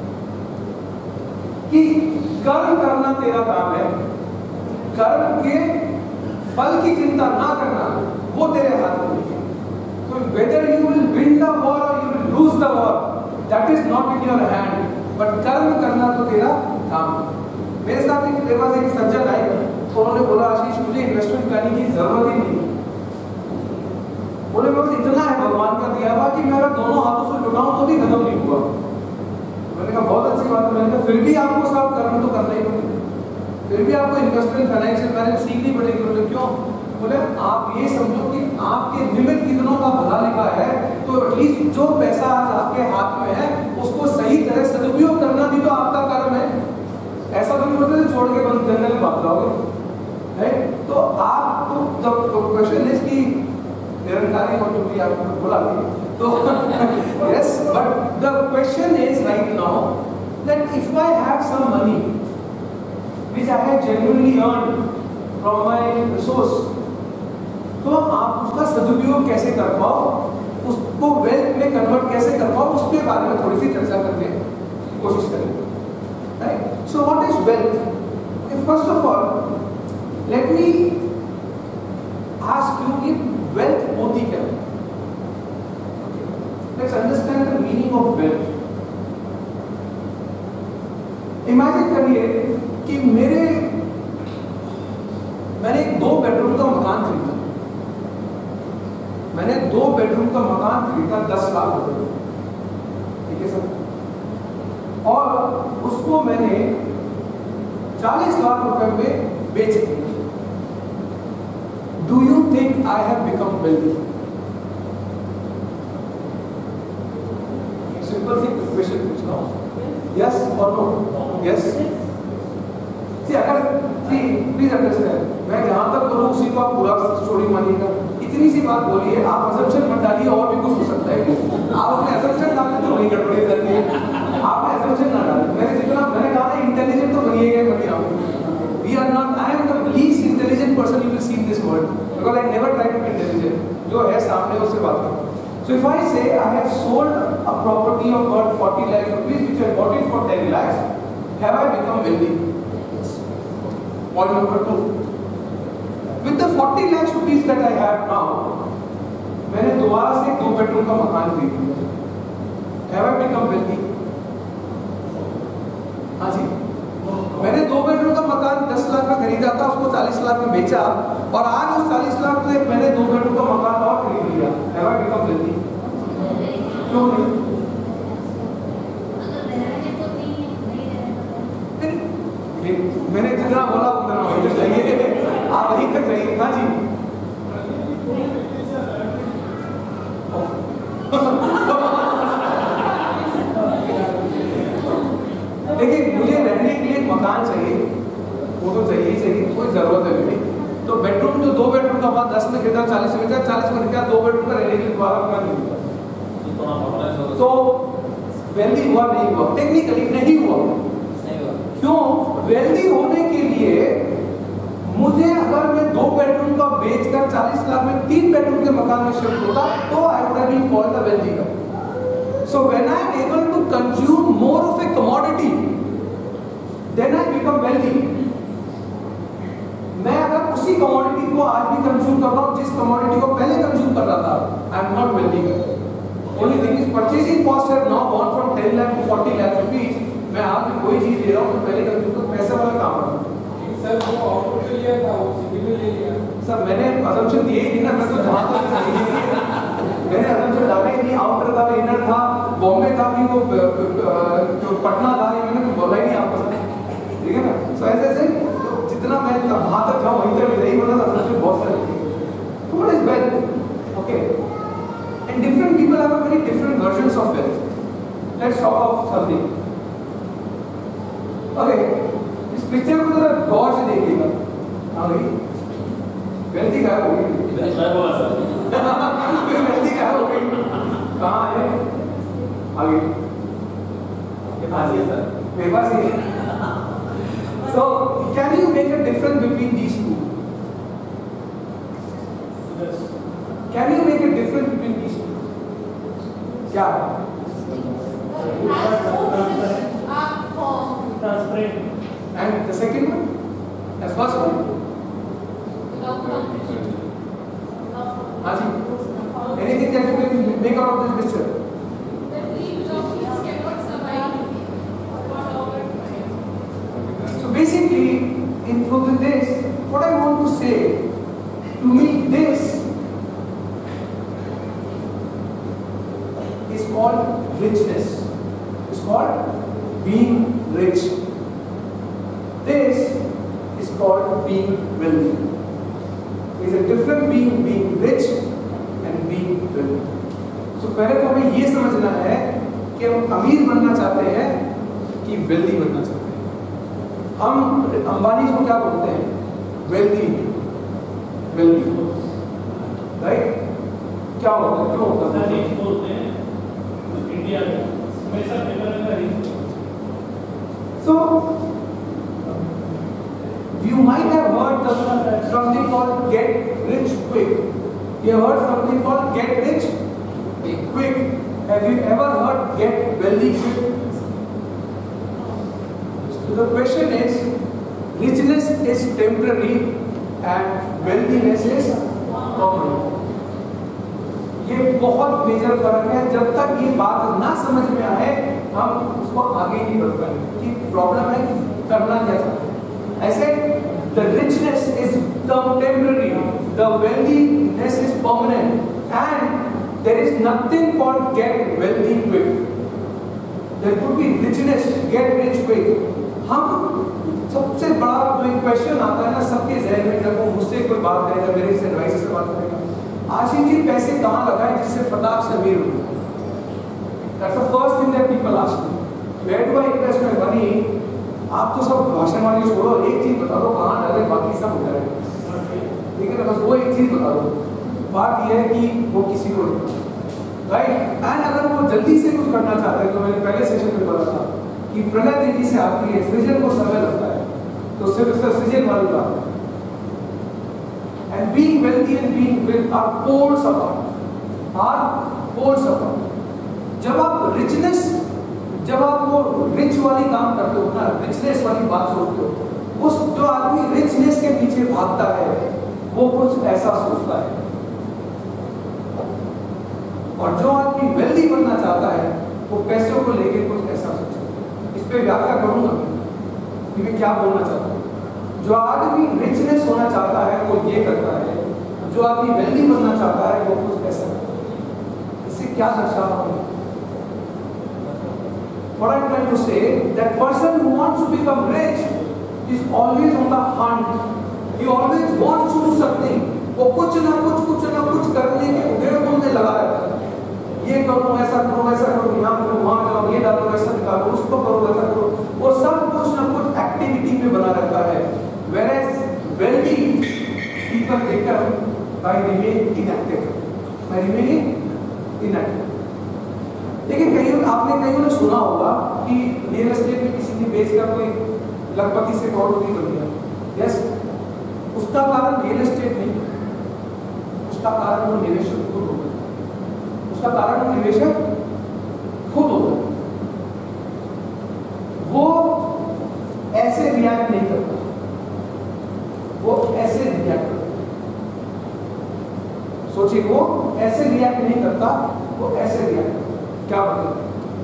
कि कर्म करना तेरा काम है, कर्म के फल की चिंता ना करना वो तेरे हाथ में है। तो whether you will win the war or you will lose the war, that is not in your hand, but कर्म करना तो तेरा काम है। मेरे साथ एक मेरे पास एक सज्जन आए, तो उन्होंने बोला आशीष मुझे इन्वेस्टमेंट करने की जरूरत ही नहीं। बोले मेरे पास इतना है भगवान का दिया हुआ कि मैं अगर दोनों हाथों से लुटाऊं तो भी खत्म नहीं हुआ। मैंने कहा बहुत अच्छी बात है। मैंने कहा फिर भी आपको सब कर्म तो करना ही पड़ेगा, फिर भी आपको इन्वेस्टमेंट फाइनेंशियल मैनेजमेंट सीखनी पड़ेगी। बोले क्यों। बोले आप ये समझो कि आपके निमित्त कितनों का भला लिखा है, तो एटलीस्ट जो पैसा आज आपके हाथ में है उसको सही तरह सदुपयोग करना भी तो आपका कर्म है। ऐसा तो नहीं होता छोड़ के बंद जंगल में भाग जाओगे, राइट। तो आप तो जब क्वेश्चन इज कि निरंकारी और भी आपको बोला तो yes, but the question is right now that if I have some money which I have genuinely earned from my resource, तो आप उसका सदुपयोग कैसे कर पाओ, उसको वेल्थ में कन्वर्ट कैसे कर पाओ, उसके बारे में थोड़ी सी चर्चा करने की कोशिश करेंगे, right. So what is wealth. First of all let me ask you कि वेल्थ होती क्या है। Let's understand the meaning of wealth. Imagine करिए कि मेरे मैंने एक दो बेडरूम का मकान खरीदा। मैंने दो बेडरूम का मकान खरीदा दस लाख रुपए, ठीक है सर। और उसको मैंने चालीस लाख रुपए में बेच दिया। Do you think I have become wealthy? Simple सी क्वेश्चन पूछ रहा हूं, यस और नो। यस। सी अगर सी प्लीज अंडरस्टैंड, मैं जहां तक बोलूं उसी को आप पूरा स्टोरी मानिएगा। इतनी सी बात बोलिए, आप असम्पशन मत डालिए, और भी कुछ हो सकता है। आप अपने असम्पशन डालते तो नहीं गड़बड़ी करती है, आपने असम्पशन ना डालें। मैंने जितना मैंने कहा ना इंटेलिजेंट तो बनिएगा बनिए आप। We are not, I am the least intelligent person you will see in this world, because I never try to be intelligent. जो है सामने उससे बात करो। So if I say I have sold a property of worth forty lakh rupees which I bought it for ten lakhs, have I become wealthy? Point number two. With the forty lakh rupees that I have now, मैंने दोबारा से दो bedroom का मकान खरीद लिया। Have I become wealthy? हाँ जी। मैंने दो बेडरूम का मकान दस लाख में खरीदा था, उसको चालीस लाख में बेचा, और आज उस चालीस लाख से मैंने दो बेडरूम का मकान और खरीद लिया। Have I become wealthy? क्यों नहीं? मैंने जितना बोला उतना होना चाहिए, आप वहीं तक रहिए। हाँ जी। देखिए मुझे रहने के लिए मकान चाहिए, वो तो चाहिए ही चाहिए, कोई जरूरत है नहीं। तो बेडरूम जो दो बेडरूम का बाद दस में खरीदा, चालीस में खरीदा, चालीस में खरीदा, दो बेडरूम का रहने के लिए दोबारा मकान नहीं मिला। तो वेल्दी हुआ नहीं हुआ? टेक्निकली नहीं हुआ। क्यों? वेल्दी होने के लिए मुझे अगर मैं दो बेडरूम का बेचकर चालीस लाख में तीन बेडरूम के मकान में शिफ्ट होता तो I would have been called the wealthy guy. So when I am able to consume more of a commodity then I become wealthy. मैं अगर उसी कमोडिटी को आज भी कंज्यूम कर रहा हूं जिस कमोडिटी को पहले कंज्यूम कर रहा था, I am not wealthy. Only thing is purchasing cost have now gone from ten lakh to forty lakh rupees. मैं आज भी कोई चीज ले रहा हूं तो पहले कंज्यूम कर पैसे वाला काम है। सर वो आउटपुट के लिए था, वो सिटी में ले लिया। सर मैंने असम्पशन दिए ही नहीं ना, मैं तो जहां तक मैंने असम्पशन डाले ही नहीं। आउटर था, इनर था, बॉम्बे था भी, वो जो पटना था, ये मैंने बोला ही नहीं आपको, ठीक है ना। सो ऐसे ऐसे जितना मैं वहां तक जाऊं वहीं तक personality. So what is wealth? Okay. And different people have a very different versions of wealth. Let's talk of something. Okay. इस पिक्चर को जरा गौर से देखिएगा. हाँ भाई. वेल्थी गायब हो गई. गायब हुआ सर. वेल्थी गायब हो गई. कहाँ है? आगे. ये पास ही है सर. मेरे पास ही है. So, can you make a difference between these two? Yes. Can you make a difference between these two? क्या? Transparent. And the second one? The first one? हाँ जी. Anything that you can make out of this picture? So basically, in from this, what I want to say, to me, this is called richness. It's called being rich. This is called being wealthy. There is a difference being being rich and being wealthy. So पहले तो हमें ये समझना है कि हम अमीर बनना चाहते हैं कि wealthy बनना चाहते हैं. हम अंबानी को क्या बोलते हैं? वेल्दी. वेल्दी. राइट? क्या होता है? क्यों होता है? रिच बोलते हैं इंडिया में. हमेशा पेपर में rich. So you might have heard the, something called get rich quick. You have heard something called get rich quick. Have you ever heard get wealthy quick? So the question is, richness is temporary and wealthiness is permanent. ये बहुत major फर्क है. जब तक ये बात ना समझ में आए हम उसको आगे नहीं बढ़ पाएंगे कि प्रॉब्लम है कि करना क्या चाहते हैं. ऐसे the richness is temporary, the wealthiness is permanent, and there is nothing called get wealthy quick. There could be richness, get rich quick. हम सबसे बड़ा जो एक क्वेश्चन आता है ना सबके जहन में जब वो मुझसे कोई बात करेगा, मेरे से एडवाइस से बात करेगा, आशीष जी पैसे कहाँ लगाए जिससे फटाक से अमीर हो? That's the first thing that people ask me. Where do I invest my money? आप तो सब भाषण वाली छोड़ो, एक चीज बता दो कहाँ डाले, बाकी सब हो जाएगा. ठीक है ना, बस वो एक चीज बता दो. बात यह है कि वो किसी को राइट. एंड अगर वो जल्दी से कुछ करना चाहते हैं तो मैंने पहले सेशन में बोला था कि प्रणय तेजी से आती है, सृजन को समय लगता है, तो सिर्फ सृजन वाली बात. And being wealthy and being with are poles apart, are poles apart. जब आप रिचनेस, जब आप वो रिच वाली काम करते हो ना, रिचनेस वाली बात सोचते हो, उस जो आदमी रिचनेस के पीछे भागता है वो कुछ ऐसा सोचता है, और जो आदमी वेल्दी बनना चाहता है वो पैसों को लेके कुछ ऐसा सोचता है. इस पे व्याख्या करूंगा कि मैं क्या बोलना चाहता हूँ. जो आदमी रिचनेस होना चाहता है वो ये करता है, जो आदमी वेल्दी बनना चाहता है वो कुछ ऐसा करता है. इससे क्या दर्शा रहा हूँ? What I'm trying to say, that person who wants to become rich is always on the hunt. He always wants to do something. वो कुछ ना कुछ कुछ ना कुछ करने के उद्योग में लगा रहता है. ये करो, ऐसा करो, वैसा करो, यहाँ करो, वहाँ जाओ, ये डालो, वैसा निकालो, उसको करो, वैसा करो. वो सब कुछ ना कुछ एक्टिविटी में बना रहता है. Whereas wealthy people become by remaining inactive, by remaining inactive. लेकिन कहीं आपने कहीं ने सुना होगा कि रियल एस्टेट में किसी ने बेच कर कोई लखपति से करोड़पति बन गया. यस, उसका कारण रियल एस्टेट नहीं, उसका कारण वो निवेशक खुद होता है. उसका कारण वो निवेशक खुद होता है. वो ऐसे रिएक्ट नहीं करता, वो ऐसे रिएक्ट करता. सोचिए, वो ऐसे रिएक्ट नहीं करता, वो ऐसे रिएक्ट करता. क्या मतलब?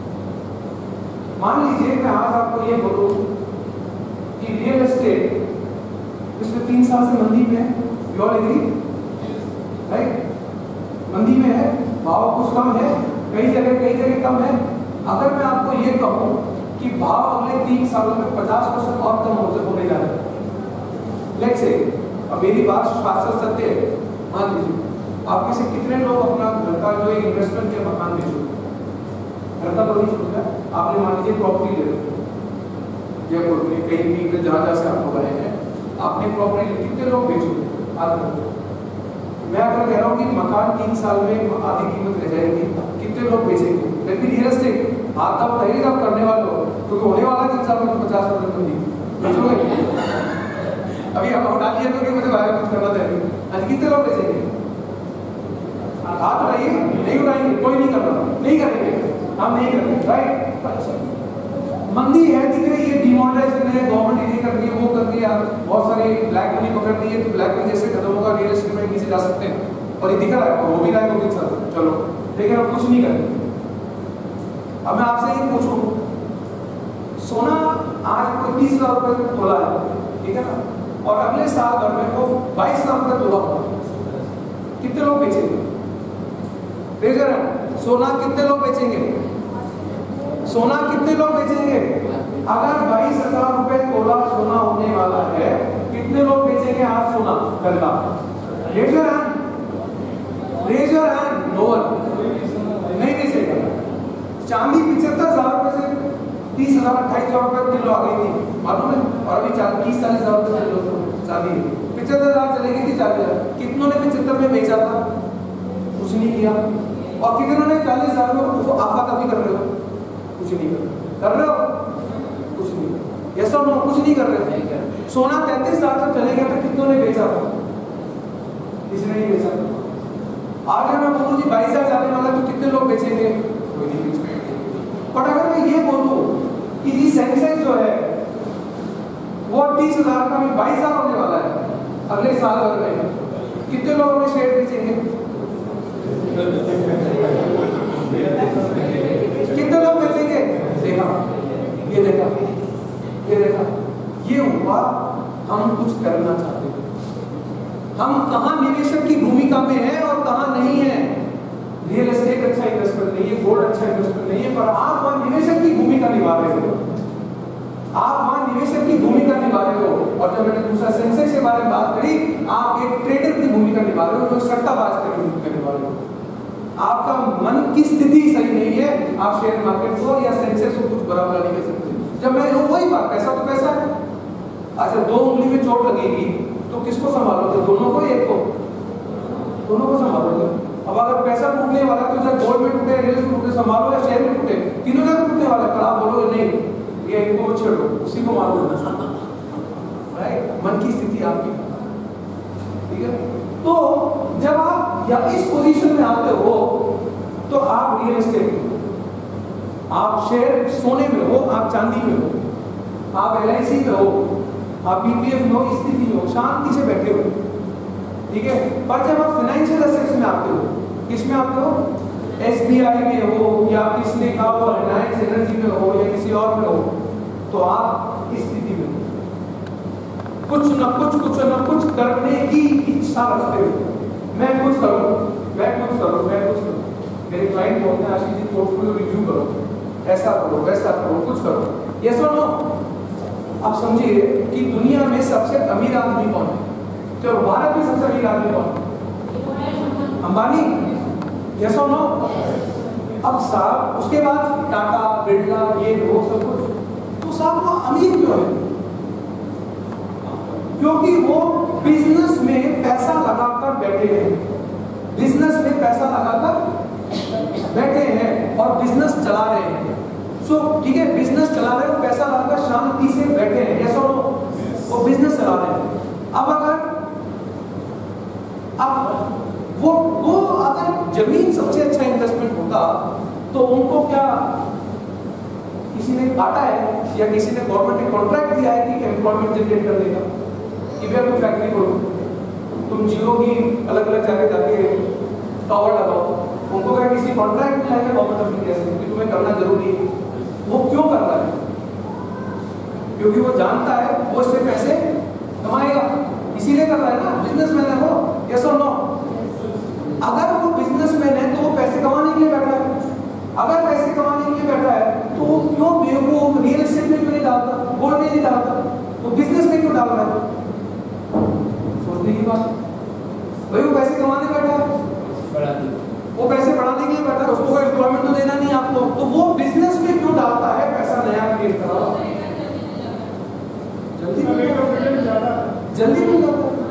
मान लीजिए मैं आज आपको ये बोलूं कि रियल एस्टेट पिछले तीन साल से मंदी में है. You all agree? राइट? मंदी में है, भाव कुछ कम है, कई जगह कई जगह कम है. अगर मैं आपको ये कहूं कि भाव अगले तीन सालों में पचास परसेंट और कम होने जा रहा है, लेट्स से अब मेरी बात शास्त्र सत्य है, मान लीजिए आप में से कितने लोग अपना घर का जो इन्वेस्टमेंट के मकान बेचोगे? घर का तो नहीं छूट गया, आपने मान लीजिए प्रॉपर्टी ले ली जयपुर में कहीं भी जहाँ जहाँ से आप लोग आए हैं, आपने प्रॉपर्टी कितने लोग बेचोगे? आधा। मैं अगर कह रहा हूँ कि मकान तीन साल में आधी कीमत रह जाएगी, कितने लोग बेचेंगे? लेकिन रियल एस्टेट हाथ आप बताइए आप करने वाले हो, क्योंकि होने वाला तीन साल में पचास परसेंट कम बेचोगे। अभी हम डालिए तो कि मुझे बाहर कुछ करना चाहिए, आज कितने लोग बेचेंगे? हाथ उठाइए, नहीं उठाएंगे, कोई नहीं कर रहा, नहीं करेंगे, हम नहीं करेंगे, राइट? मंदी है, दिख रही है, डिमोनेटाइजेशन है, गवर्नमेंट ये कर रही है, वो कर रही है, बहुत सारी ब्लैक मनी पकड़ रही है, तो ब्लैक मनी जैसे खत्म होगा रियल एस्टेट में नीचे जा सकते हैं, और ये दिख रहा है, वो भी रहा है, वो भी चल चलो, लेकिन अब कुछ नहीं करेंगे। अब मैं आपसे ये पूछूं, सोना आज कोई तीस हजार रुपए तोला है, ठीक है ना, और अगले साल भर में वो बाईस हजार रुपए तोला होगा, कितने लोग बेचेंगे? सोना कितने लोग बेचेंगे? सोना कितने लोग बेचेंगे? अगर बाईस हजार रुपए तोला सोना होने वाला है, कितने लोग बेचेंगे आज सोना घर का? Raise your hand, raise your hand. No one, नहीं बेचेगा। चांदी पिछहत्तर हजार रुपए से तीस हजार अट्ठाईस हजार रुपए किलो आ गई थी, मालूम है? और अभी तीस चालीस हजार रुपए किलो चांदी पिछहत्तर हजार चली गई थी, चालीस हजार। कितनों ने पिछहत्तर में बेचा था? कुछ नहीं किया। और कितनों ने चालीस हजार में आफा तभी कर रहे हो? कुछ नहीं कर कर रहे हो, कुछ नहीं। यस और नो? कुछ नहीं कर रहे थे। सोना तैंतीस हजार से चले गया था, कितनों ने बेचा था? किसी ने नहीं बेचा। आज मैं बोलूं जी बाईस हजार जाने वाला तो कितने लोग बेचेंगे? कोई नहीं बेचेंगे। बट अगर मैं ये बोलूं कि जी सेंसेक्स जो है वो तीस हजार का भी बाईस हजार होने वाला है अगले साल भर में, कितने लोग अपने शेयर बेचेंगे? कितने लोग बेचेंगे? देखा, ये देखा, ये देखा, ये हुआ। हम कुछ करना चाहते हैं, हम कहां निवेशक की भूमिका में है और कहां नहीं है। रियल एस्टेट अच्छा इन्वेस्टमेंट नहीं है, गोल्ड अच्छा इन्वेस्टमेंट नहीं है, पर आप वहां निवेशक की भूमिका निभा रहे हो, आप वहां निवेशक की भूमिका निभा रहे हो। और जब मैंने दूसरा सेंसेक्स के बारे में बात करी, आप एक ट्रेडर की भूमिका निभा रहे हो, जो सट्टाबाज की भूमिका निभा रहे हो। आपका मन की स्थिति सही नहीं है, आप शेयर मार्केट को या सेंसेक्स को कुछ बड़ा बड़ा नहीं कर सकते। जब मैं वही बात, पैसा तो पैसा है। अच्छा, दो उंगली में चोट लगेगी तो किसको संभालोगे? दोनों को, एक को? दोनों को संभालोगे। अब अगर पैसा टूटने वाला तो चाहे गोल्ड में टूटे, रियल में टूटे, संभालो या शेयर में टूटे, तीनों जगह टूटने वाला है। पर आप बोलोगे नहीं, ये इनको छेड़ो, उसी को मारो, राइट? मन की स्थिति आपकी, ठीक है? तो जब आप या इस पोजीशन में आते हो तो आप रियल एस्टेट में हो, आप शेयर सोने में हो, आप चांदी में हो, आप एल आई सी में हो, आप बी पी एफ में हो, स्थिति में हो, शांति से बैठे हो, ठीक है? पर जब आप फाइनेंशियल एसेट्स में आते हो, किसमें आते हो? एस बी आई में हो या किसने कहा हो रिलायंस एनर्जी में हो या किसी और में हो, तो आप इस स्थिति में कुछ न कुछ कुछ न कुछ करने की इच्छा रखते हो। मैं कुछ करूं, मैं कुछ करूं, मैं कुछ करूं। मेरे क्लाइंट बोलते हैं आशीष जी पोर्टफोलियो रिव्यू करो, ऐसा करो, वैसा करो, कुछ करो। यस और नो? आप समझिए कि दुनिया में सबसे अमीर आदमी कौन है? तो भारत में सबसे अमीर आदमी कौन है? अंबानी। यस और नो? अब साहब उसके बाद टाटा, बिरला, ये वो सब कुछ, तो साहब वो अमीर क्यों है? क्योंकि वो बिजनेस में पैसा लगाकर बैठे हैं, बिजनेस में पैसा लगाकर बैठे हैं और बिजनेस चला रहे हैं। सो ठीक है, बिजनेस चला रहे हो, पैसा लगाकर शांति से बैठे हैं, ऐसा वो बिजनेस चला रहे हैं। अब अगर अब वो वो अगर जमीन सबसे अच्छा इन्वेस्टमेंट होता तो उनको क्या किसी ने काटा है या किसी ने गवर्नमेंट ने कॉन्ट्रैक्ट दिया है कि एम्प्लॉयमेंट जनरेट कर देगा कि भैया तुम फैक्ट्री खोलो, तुम जियो की अलग अलग जगह जाके टावर लगाओ? उनको क्या किसी कॉन्ट्रैक्ट मिला है गवर्नमेंट ऑफ इंडिया से कि तुम्हें करना जरूरी है? वो क्यों कर रहा है? क्योंकि वो जानता है वो इससे पैसे कमाएगा, इसीलिए कर रहा है ना। बिजनेसमैन है वो, यस और नो? अगर वो बिजनेसमैन है तो वो पैसे कमाने के लिए बैठा है। अगर पैसे कमाने के लिए बैठा है तो वो क्यों बेवकूफ रियल एस्टेट में क्यों नहीं डालता, गोल्ड में नहीं डालता, वो बिजनेस में क्यों डाल रहा है? सोचने भाई वो पैसे कमाने बैठा है, वो पैसे बढ़ाने के लिए बैठा है, उसको कोई एम्प्लॉयमेंट तो देना नहीं आपको, तो वो बिजनेस में क्यों डालता है पैसा नया क्रिएट करा? जल्दी मिल जाता है, जल्दी मिल जाता है,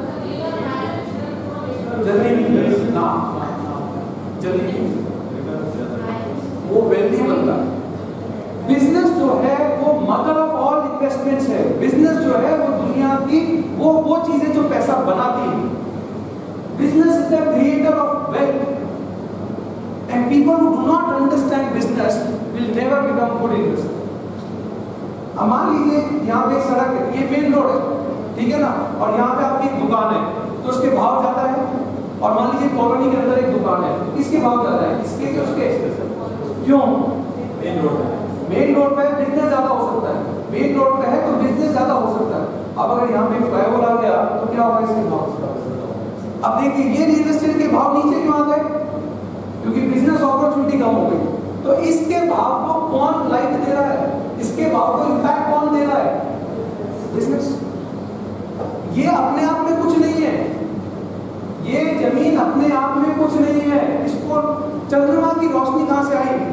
जल्दी नहीं ना जल्दी नहीं, वो वेल्दी बनता है। बिजनेस जो है वो मदर ऑफ ऑल इन्वेस्टमेंट्स है। बिजनेस जो है वो दुनिया की वो वो चीजें जो पैसा बनाती है। Business is the creator of wealth and people who do not understand business will never become good investor. अब मान लीजिए यहाँ पे एक सड़क है, ये मेन रोड है, ठीक है ना, और यहाँ पे आपकी एक दुकान है, तो उसके भाव ज्यादा है। और मान लीजिए कॉलोनी के अंदर एक दुकान है, इसके भाव ज्यादा है, इसके के उसके क्यों? मेन रोड है, मेन रोड पे बिजनेस ज्यादा हो सकता है, मेन रोड पे है तो बिजनेस ज्यादा हो सकता है। अब अगर यहाँ पे फ्लाईओवर आ गया तो क्या होगा इसके भाव? अब देखिए ये रियल एस्टेट के भाव नीचे क्यों आ गए? क्योंकि बिजनेस अपॉर्चुनिटी कम हो गई। तो इसके भाव को कौन लाइट दे रहा है? इसके भाव को इम्पैक्ट कौन दे रहा है? बिजनेस। ये अपने आप में कुछ नहीं है, ये जमीन अपने आप में कुछ नहीं है। इसको चंद्रमा की रोशनी कहां से आई?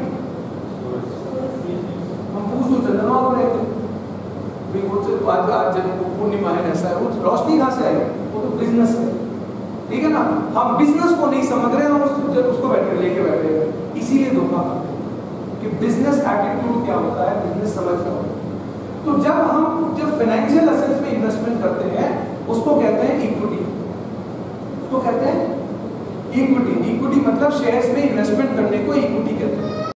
हम पूछ लो चंद्रमा को रहते आज आज पूर्णिमा है, ऐसा है, वो रोशनी कहां से आई? वो तो बिजनेस है, ठीक है ना। हम बिजनेस को नहीं समझ रहे, हम उसको उसको बैठे लेके बैठे हैं, इसीलिए धोखा कि बिजनेस एटीट्यूड क्या होता है, बिजनेस समझ क्या होता है। तो जब हम जब फाइनेंशियल एसेट्स में इन्वेस्टमेंट करते हैं उसको कहते हैं इक्विटी, उसको कहते हैं इक्विटी। इक्विटी मतलब शेयर्स में इन्वेस्टमेंट करने को इक्विटी कहते हैं।